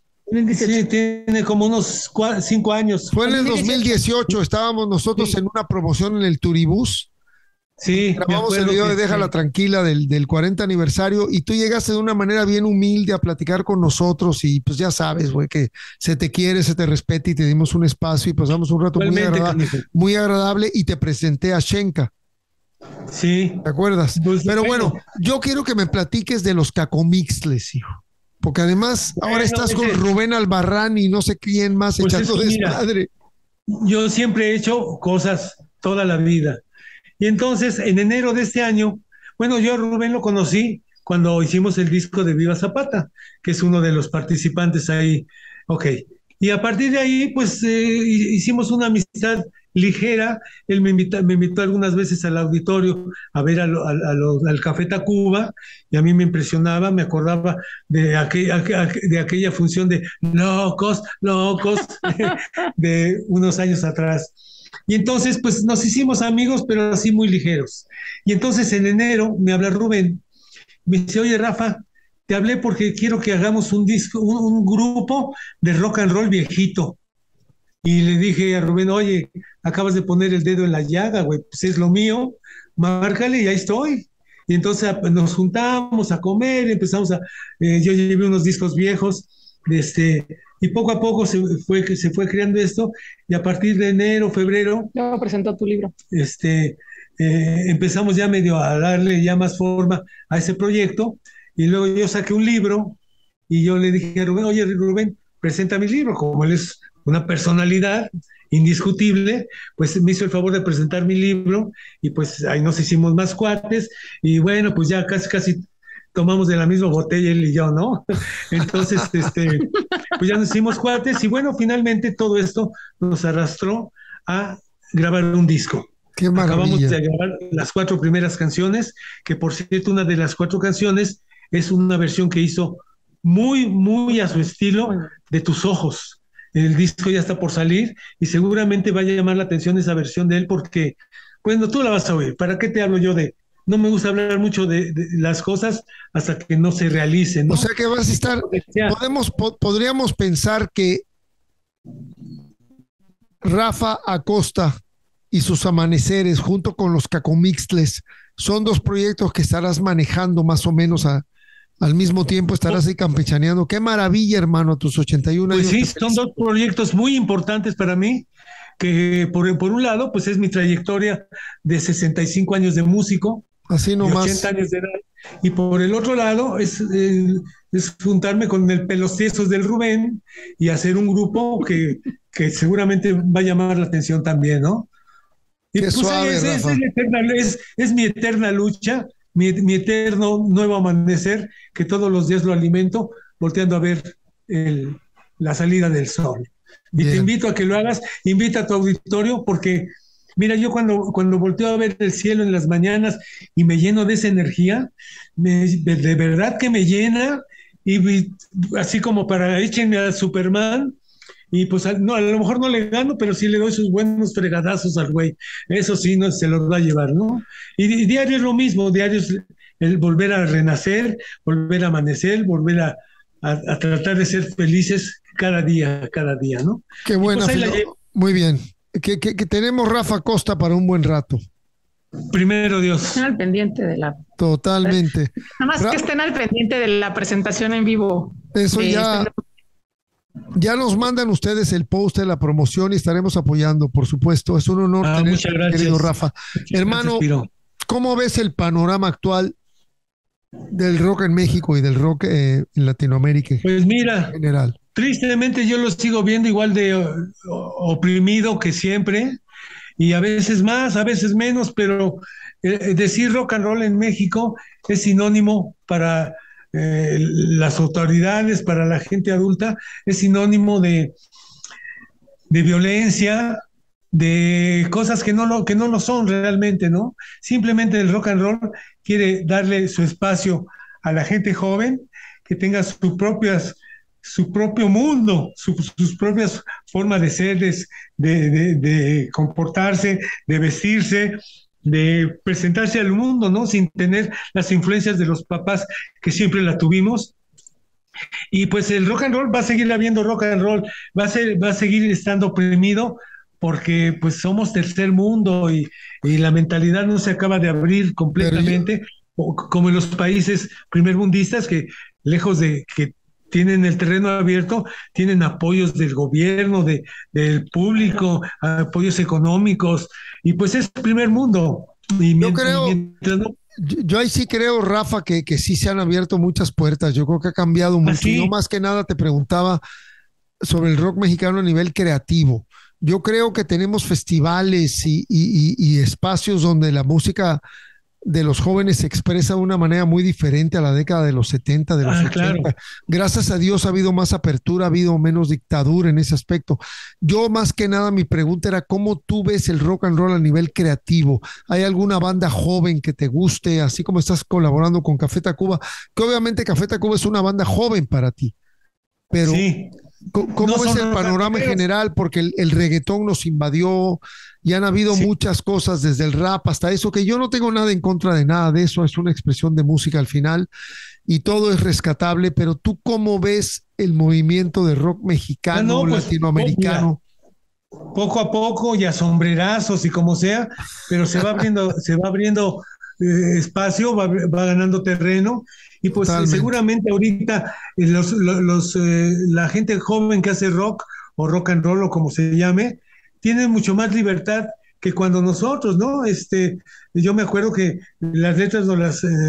Sí, tiene como unos cuatro, cinco años. Fue en el dos mil dieciocho, estábamos nosotros sí. en una promoción en el Turibús. Sí, grabamos el video de Déjala sí. Tranquila del, del cuarenta aniversario y tú llegaste de una manera bien humilde a platicar con nosotros y pues ya sabes, güey, que se te quiere, se te respeta y te dimos un espacio y pasamos un rato muy agradable, muy agradable y te presenté a Shenka. Sí. ¿Te acuerdas? Pues, Pero bueno, bueno, yo quiero que me platiques de los Cacomixles, hijo. Porque además ahora bueno, estás con ese... Rubén Albarrán y no sé quién más pues echando desmadre. Yo siempre he hecho cosas toda la vida. Y entonces, en enero de este año, bueno, yo a Rubén lo conocí cuando hicimos el disco de Viva Zapata, que es uno de los participantes ahí. Ok. Y a partir de ahí, pues, eh, hicimos una amistad ligera. Él me invitó, me invitó algunas veces al auditorio a ver a lo, a, a lo, al Café Tacuba, y a mí me impresionaba, me acordaba de, aquel, de aquella función de Locos, Locos, de unos años atrás. Y entonces, pues nos hicimos amigos, pero así muy ligeros. Y entonces en enero me habla Rubén, me dice, oye Rafa, te hablé porque quiero que hagamos un disco, un, un grupo de rock and roll viejito. Y le dije a Rubén, oye, acabas de poner el dedo en la llaga, güey, pues es lo mío, márcale y ahí estoy. Y entonces nos juntamos a comer, empezamos a, eh, yo llevé unos discos viejos, este... Y poco a poco se fue, se fue creando esto, y a partir de enero, febrero... Luego presentó tu libro. Este, eh, empezamos ya medio a darle ya más forma a ese proyecto, y luego yo saqué un libro, y yo le dije a Rubén, oye Rubén, presenta mi libro, como él es una personalidad indiscutible, pues me hizo el favor de presentar mi libro, y pues ahí nos hicimos más cuates, y bueno, pues ya casi casi... tomamos de la misma botella él y yo, ¿no? Entonces, este, pues ya nos hicimos cuates y bueno, finalmente todo esto nos arrastró a grabar un disco. ¡Qué maravilla! Acabamos de grabar las cuatro primeras canciones, que por cierto, una de las cuatro canciones es una versión que hizo muy, muy a su estilo de Tus Ojos. El disco ya está por salir y seguramente vaya a llamar la atención esa versión de él porque, bueno, tú la vas a oír. ¿Para qué te hablo yo de...? No me gusta hablar mucho de, de las cosas hasta que no se realicen, ¿no? O sea que vas a estar, podemos, po, podríamos pensar que Rafa Acosta y sus amaneceres junto con los Cacomixles son dos proyectos que estarás manejando más o menos a, al mismo tiempo, estarás ahí campechaneando. Qué maravilla, hermano, a tus ochenta y un pues años. Sí, son dos proyectos muy importantes para mí. que por, por un lado, pues es mi trayectoria de sesenta y cinco años de músico, así nomás, de ochenta años de edad, y por el otro lado es, eh, es juntarme con el Pelos Tiesos del Rubén y hacer un grupo que, que seguramente va a llamar la atención también, ¿no? Y qué pues suave, es, es, Rafa. es, eterna, es, es mi eterna lucha, mi, mi eterno nuevo amanecer, que todos los días lo alimento, volteando a ver el, la salida del sol. Y Bien. te invito a que lo hagas, invita a tu auditorio, porque mira, yo cuando, cuando volteo a ver el cielo en las mañanas y me lleno de esa energía, me, de verdad que me llena, y así como para échenme a Superman, y pues no, a lo mejor no le gano, pero sí le doy sus buenos fregadazos al güey. Eso sí, no se los va a llevar, ¿no? Y, y diario es lo mismo, diario es el volver a renacer, volver a amanecer, volver a, a, a tratar de ser felices cada día, cada día, ¿no? Qué buena, pues Filo. Muy bien. Que, que, que tenemos Rafa Costa para un buen rato. Primero Dios. Estén al pendiente de la... Totalmente. Nada más Ra que estén al pendiente de la presentación en vivo. Eso Eh, ya... estén- Ya nos mandan ustedes el post de la promoción y estaremos apoyando, por supuesto. Es un honor Ah, tener, muchas gracias. querido Rafa. Muchas Hermano, gracias, Piro. ¿cómo ves el panorama actual del rock en México y del rock eh, en Latinoamérica en Pues mira, general? tristemente yo lo sigo viendo igual de o- o- oprimido que siempre, y a veces más, a veces menos, pero eh, decir rock and roll en México es sinónimo para eh, las autoridades, para la gente adulta, es sinónimo de, de violencia, de cosas que no lo, que no lo son realmente, ¿no? Simplemente el rock and roll quiere darle su espacio a la gente joven, que tenga sus propias, su propio mundo, su- sus propias formas de ser, de, de, de comportarse, de vestirse, de presentarse al mundo, ¿no? Sin tener las influencias de los papás que siempre la tuvimos. Y pues el rock and roll va a seguir habiendo rock and roll, va a, ser, va a seguir estando oprimido, porque pues somos tercer mundo, y, y la mentalidad no se acaba de abrir completamente, o- como en los países primermundistas, que lejos de que tienen el terreno abierto, tienen apoyos del gobierno, de, del público, apoyos económicos, y pues es primer mundo. Y Yo mientras, creo, mientras no, yo, yo ahí sí creo, Rafa, que, que sí se han abierto muchas puertas. Yo creo que ha cambiado mucho. ¿sí? Yo más que nada te preguntaba sobre el rock mexicano a nivel creativo. Yo creo que tenemos festivales y, y- y- y espacios donde la música de los jóvenes se expresa de una manera muy diferente a la década de los setenta, de los Ah, ochenta. claro. Gracias a Dios ha habido más apertura, ha habido menos dictadura en ese aspecto. Yo más que nada mi pregunta era cómo tú ves el rock and roll a nivel creativo. ¿Hay alguna banda joven que te guste, así como estás colaborando con Café Tacuba? Que obviamente Café Tacuba es una banda joven para ti, pero Sí. ¿cómo, cómo No ves son el panorama en rockeros. general? Porque el, el reggaetón nos invadió y han habido Sí. muchas cosas, desde el rap hasta eso, que yo no tengo nada en contra de nada de eso, es una expresión de música al final y todo es rescatable, pero ¿tú cómo ves el movimiento de rock mexicano, Ah, no, pues, latinoamericano? Poco a poco y a sombrerazos y como sea, pero se va abriendo, se va abriendo eh, espacio, va, va ganando terreno, y pues Totalmente. seguramente ahorita eh, los, los, los, eh, la gente joven que hace rock o rock and roll o como se llame, tiene mucho más libertad que cuando nosotros, ¿no? Este, yo me acuerdo que las letras no las eh,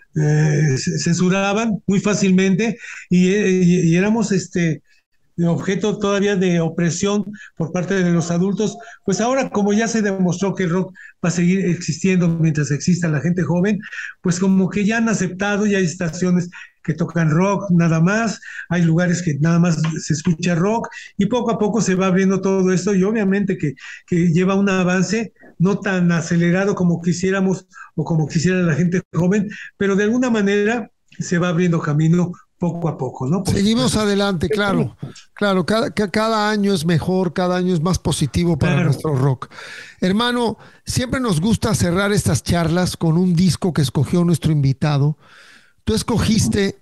eh, censuraban muy fácilmente, y, y, y éramos este objeto todavía de opresión por parte de los adultos. Pues ahora, como ya se demostró que el rock va a seguir existiendo mientras exista la gente joven, pues como que ya han aceptado, ya hay estaciones que tocan rock nada más, hay lugares que nada más se escucha rock, y poco a poco se va abriendo todo esto, y obviamente que, que lleva un avance no tan acelerado como quisiéramos o como quisiera la gente joven, pero de alguna manera se va abriendo camino poco a poco, ¿no? Por Seguimos supuesto. adelante, claro, claro, cada, ca- cada año es mejor, cada año es más positivo para Claro. nuestro rock. Hermano, siempre nos gusta cerrar estas charlas con un disco que escogió nuestro invitado. Tú escogiste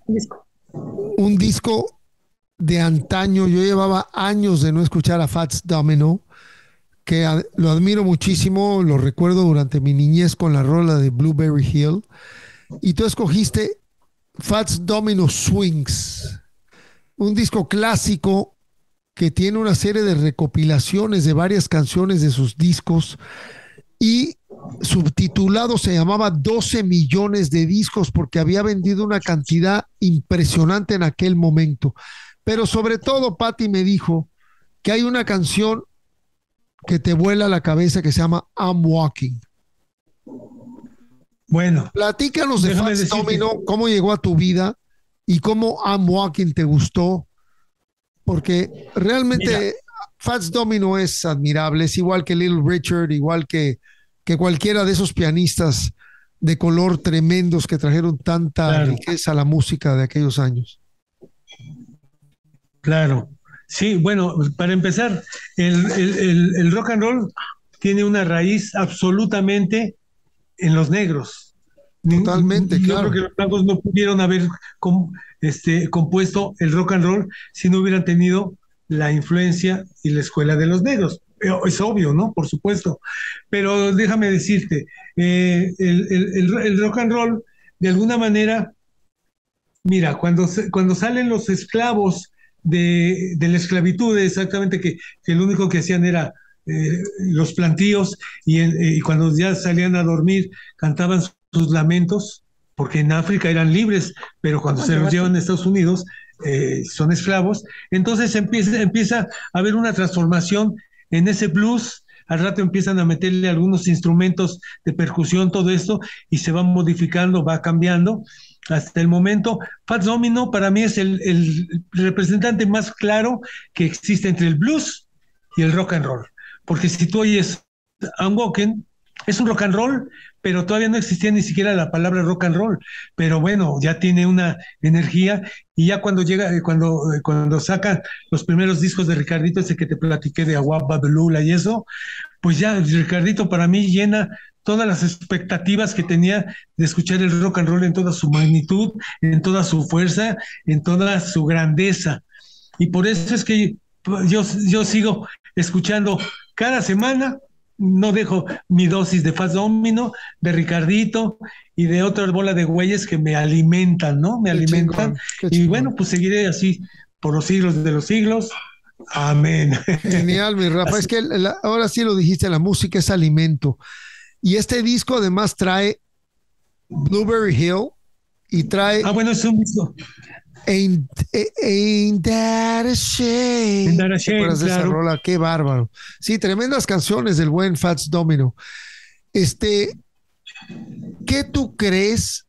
un disco de antaño, yo llevaba años de no escuchar a Fats Domino, que a- lo admiro muchísimo, lo recuerdo durante mi niñez con la rola de Blueberry Hill, y tú escogiste Fats Domino Swings, un disco clásico que tiene una serie de recopilaciones de varias canciones de sus discos y subtitulado se llamaba doce millones de discos porque había vendido una cantidad impresionante en aquel momento. Pero sobre todo, Patti me dijo que hay una canción que te vuela la cabeza que se llama I'm Walking. Bueno, platícanos de Fats Domino, cómo llegó a tu vida y cómo I'm Walking te gustó, porque realmente Mira. Fats Domino es admirable, es igual que Little Richard, igual que, que cualquiera de esos pianistas de color tremendos que trajeron tanta claro. riqueza a la música de aquellos años. Claro, sí, bueno, para empezar, el, el, el, el rock and roll tiene una raíz absolutamente en los negros. Totalmente, Yo claro. creo que los blancos no pudieron haber com, este, compuesto el rock and roll si no hubieran tenido la influencia y la escuela de los negros. Es obvio, ¿no? Por supuesto. Pero déjame decirte, eh, el, el, el, el rock and roll, de alguna manera, mira, cuando, cuando salen los esclavos de, de la esclavitud, exactamente que, que lo único que hacían era eh, los plantíos y, y cuando ya salían a dormir cantaban sus lamentos, porque en África eran libres, pero cuando se los llevan a Estados Unidos eh, son esclavos. Entonces empieza, empieza a haber una transformación en ese blues. Al rato empiezan a meterle algunos instrumentos de percusión, todo esto, y se va modificando, va cambiando. Hasta el momento, Fats Domino para mí es el, el representante más claro que existe entre el blues y el rock and roll. Porque si tú oyes I'm Walking, es un rock and roll, pero todavía no existía ni siquiera la palabra rock and roll. Pero bueno, ya tiene una energía y ya cuando llega, cuando, cuando sacan los primeros discos de Ricardito, ese que te platiqué de Agua Babelula y eso, pues ya Ricardito para mí llena todas las expectativas que tenía de escuchar el rock and roll en toda su magnitud, en toda su fuerza, en toda su grandeza. Y por eso es que yo, yo sigo escuchando cada semana, no dejo mi dosis de Fats Domino, de Ricardito y de otra bola de güeyes que me alimentan, ¿no? Me qué alimentan. Chingón, y bueno, pues seguiré así por los siglos de los siglos. Amén. Genial, mi Rafa. Así. Es que la, ahora sí lo dijiste, la música es alimento. Y este disco además trae Blueberry Hill y trae... Ah, bueno, es un disco. Ain't, ain't that a shame. Ain't that a shame, claro. Esa rola? Qué bárbaro. Sí, tremendas canciones del buen Fats Domino. Este, ¿qué tú crees?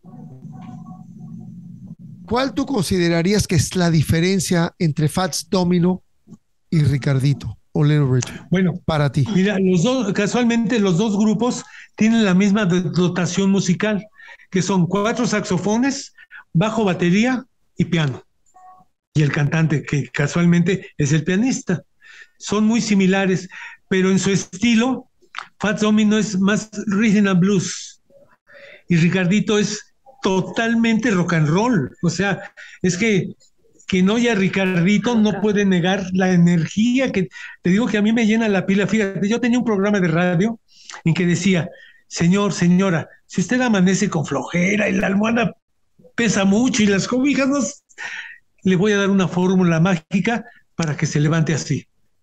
¿Cuál tú considerarías que es la diferencia entre Fats Domino y Ricardito o Little Richard? Bueno, para ti. Mira, los dos, casualmente los dos grupos tienen la misma dotación musical, que son cuatro saxofones, bajo, batería y piano. Y el cantante, que casualmente es el pianista. Son muy similares, pero en su estilo, Fats Domino es más rhythm and blues y Ricardito es totalmente rock and roll. O sea, es que quien oye a Ricardito no puede negar la energía que, te digo que a mí me llena la pila. Fíjate, yo tenía un programa de radio en que decía, señor, señora, si usted amanece con flojera y la almohada pesa mucho y las cobijas no, le voy a dar una fórmula mágica para que se levante así.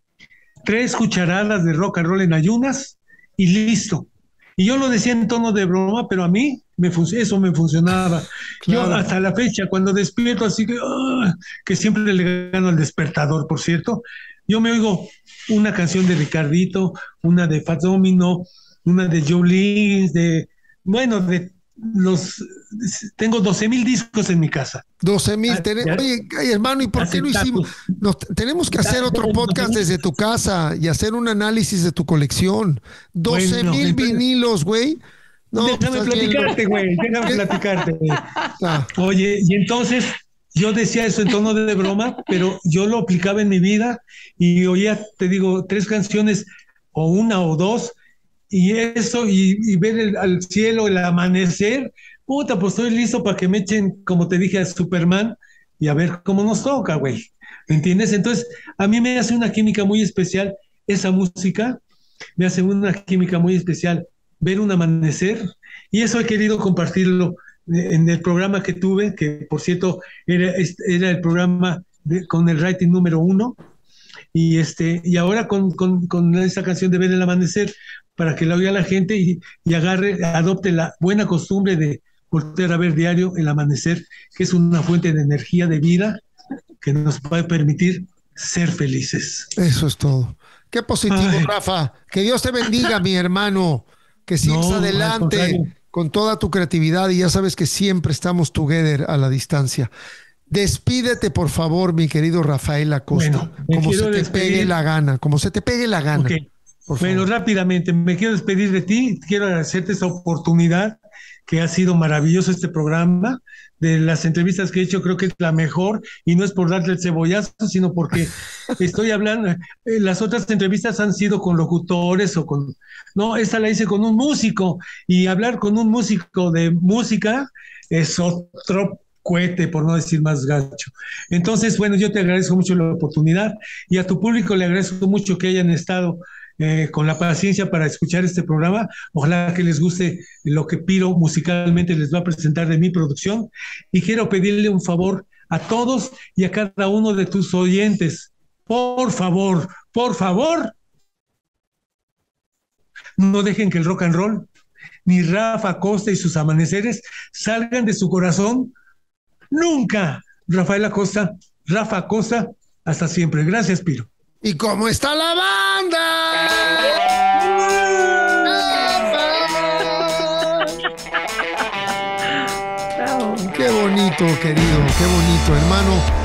Tres cucharadas de rock and roll en ayunas y listo. Y yo lo decía en tono de broma, pero a mí me eso me funcionaba. Claro. Yo hasta la fecha, cuando despierto así que, uh, que siempre le gano al despertador, por cierto, yo me oigo una canción de Ricardito, una de Fats Domino, una de Joe Lee, de, bueno, de los, tengo doce mil discos en mi casa. doce mil, oye, hermano, ¿y por qué no hicimos? Nos, tenemos que hacer otro podcast desde tu casa y hacer un análisis de tu colección. doce mil bueno, vinilos, güey. No, déjame pues, platicarte, güey, déjame platicarte, güey. Ah. Oye, y entonces yo decía eso en tono de broma, pero yo lo aplicaba en mi vida y oía, te digo, tres canciones o una o dos, y eso, y, y ver el, al cielo, el amanecer, puta, pues estoy listo para que me echen, como te dije, a Superman, y a ver cómo nos toca, güey, ¿me entiendes? Entonces, a mí me hace una química muy especial esa música, me hace una química muy especial ver un amanecer, y eso he querido compartirlo en el programa que tuve, que por cierto era, era el programa de, con el rating número uno, y, este, y ahora con, con, con esta canción de Ver el Amanecer, para que la oiga la gente y, y agarre, adopte la buena costumbre de volver a ver diario el amanecer, que es una fuente de energía, de vida, que nos puede permitir ser felices. Eso es todo. Qué positivo, Ay. Rafa. Que Dios te bendiga, mi hermano. Que sigas no, adelante con toda tu creatividad y ya sabes que siempre estamos together a la distancia. Despídete, por favor, mi querido Rafael Acosta. Bueno, como se te despedir. pegue la gana, como se te pegue la gana. Okay. Bueno, rápidamente, me quiero despedir de ti, quiero agradecerte esta oportunidad, que ha sido maravilloso este programa. De las entrevistas que he hecho, creo que es la mejor, y no es por darle el cebollazo, sino porque estoy hablando, eh, las otras entrevistas han sido con locutores o con, no, esta la hice con un músico, y hablar con un músico de música es otro cohete, por no decir más gacho. Entonces, bueno, yo te agradezco mucho la oportunidad, y a tu público le agradezco mucho que hayan estado Eh, con la paciencia para escuchar este programa. Ojalá que les guste lo que Piro musicalmente les va a presentar de mi producción, y quiero pedirle un favor a todos y a cada uno de tus oyentes. Por favor, por favor, no dejen que el rock and roll ni Rafa Acosta y sus amaneceres salgan de su corazón nunca. Rafael Acosta, Rafa Acosta, hasta siempre. Gracias, Piro. ¿Y cómo está la banda? Qué bonito, querido, qué bonito, hermano.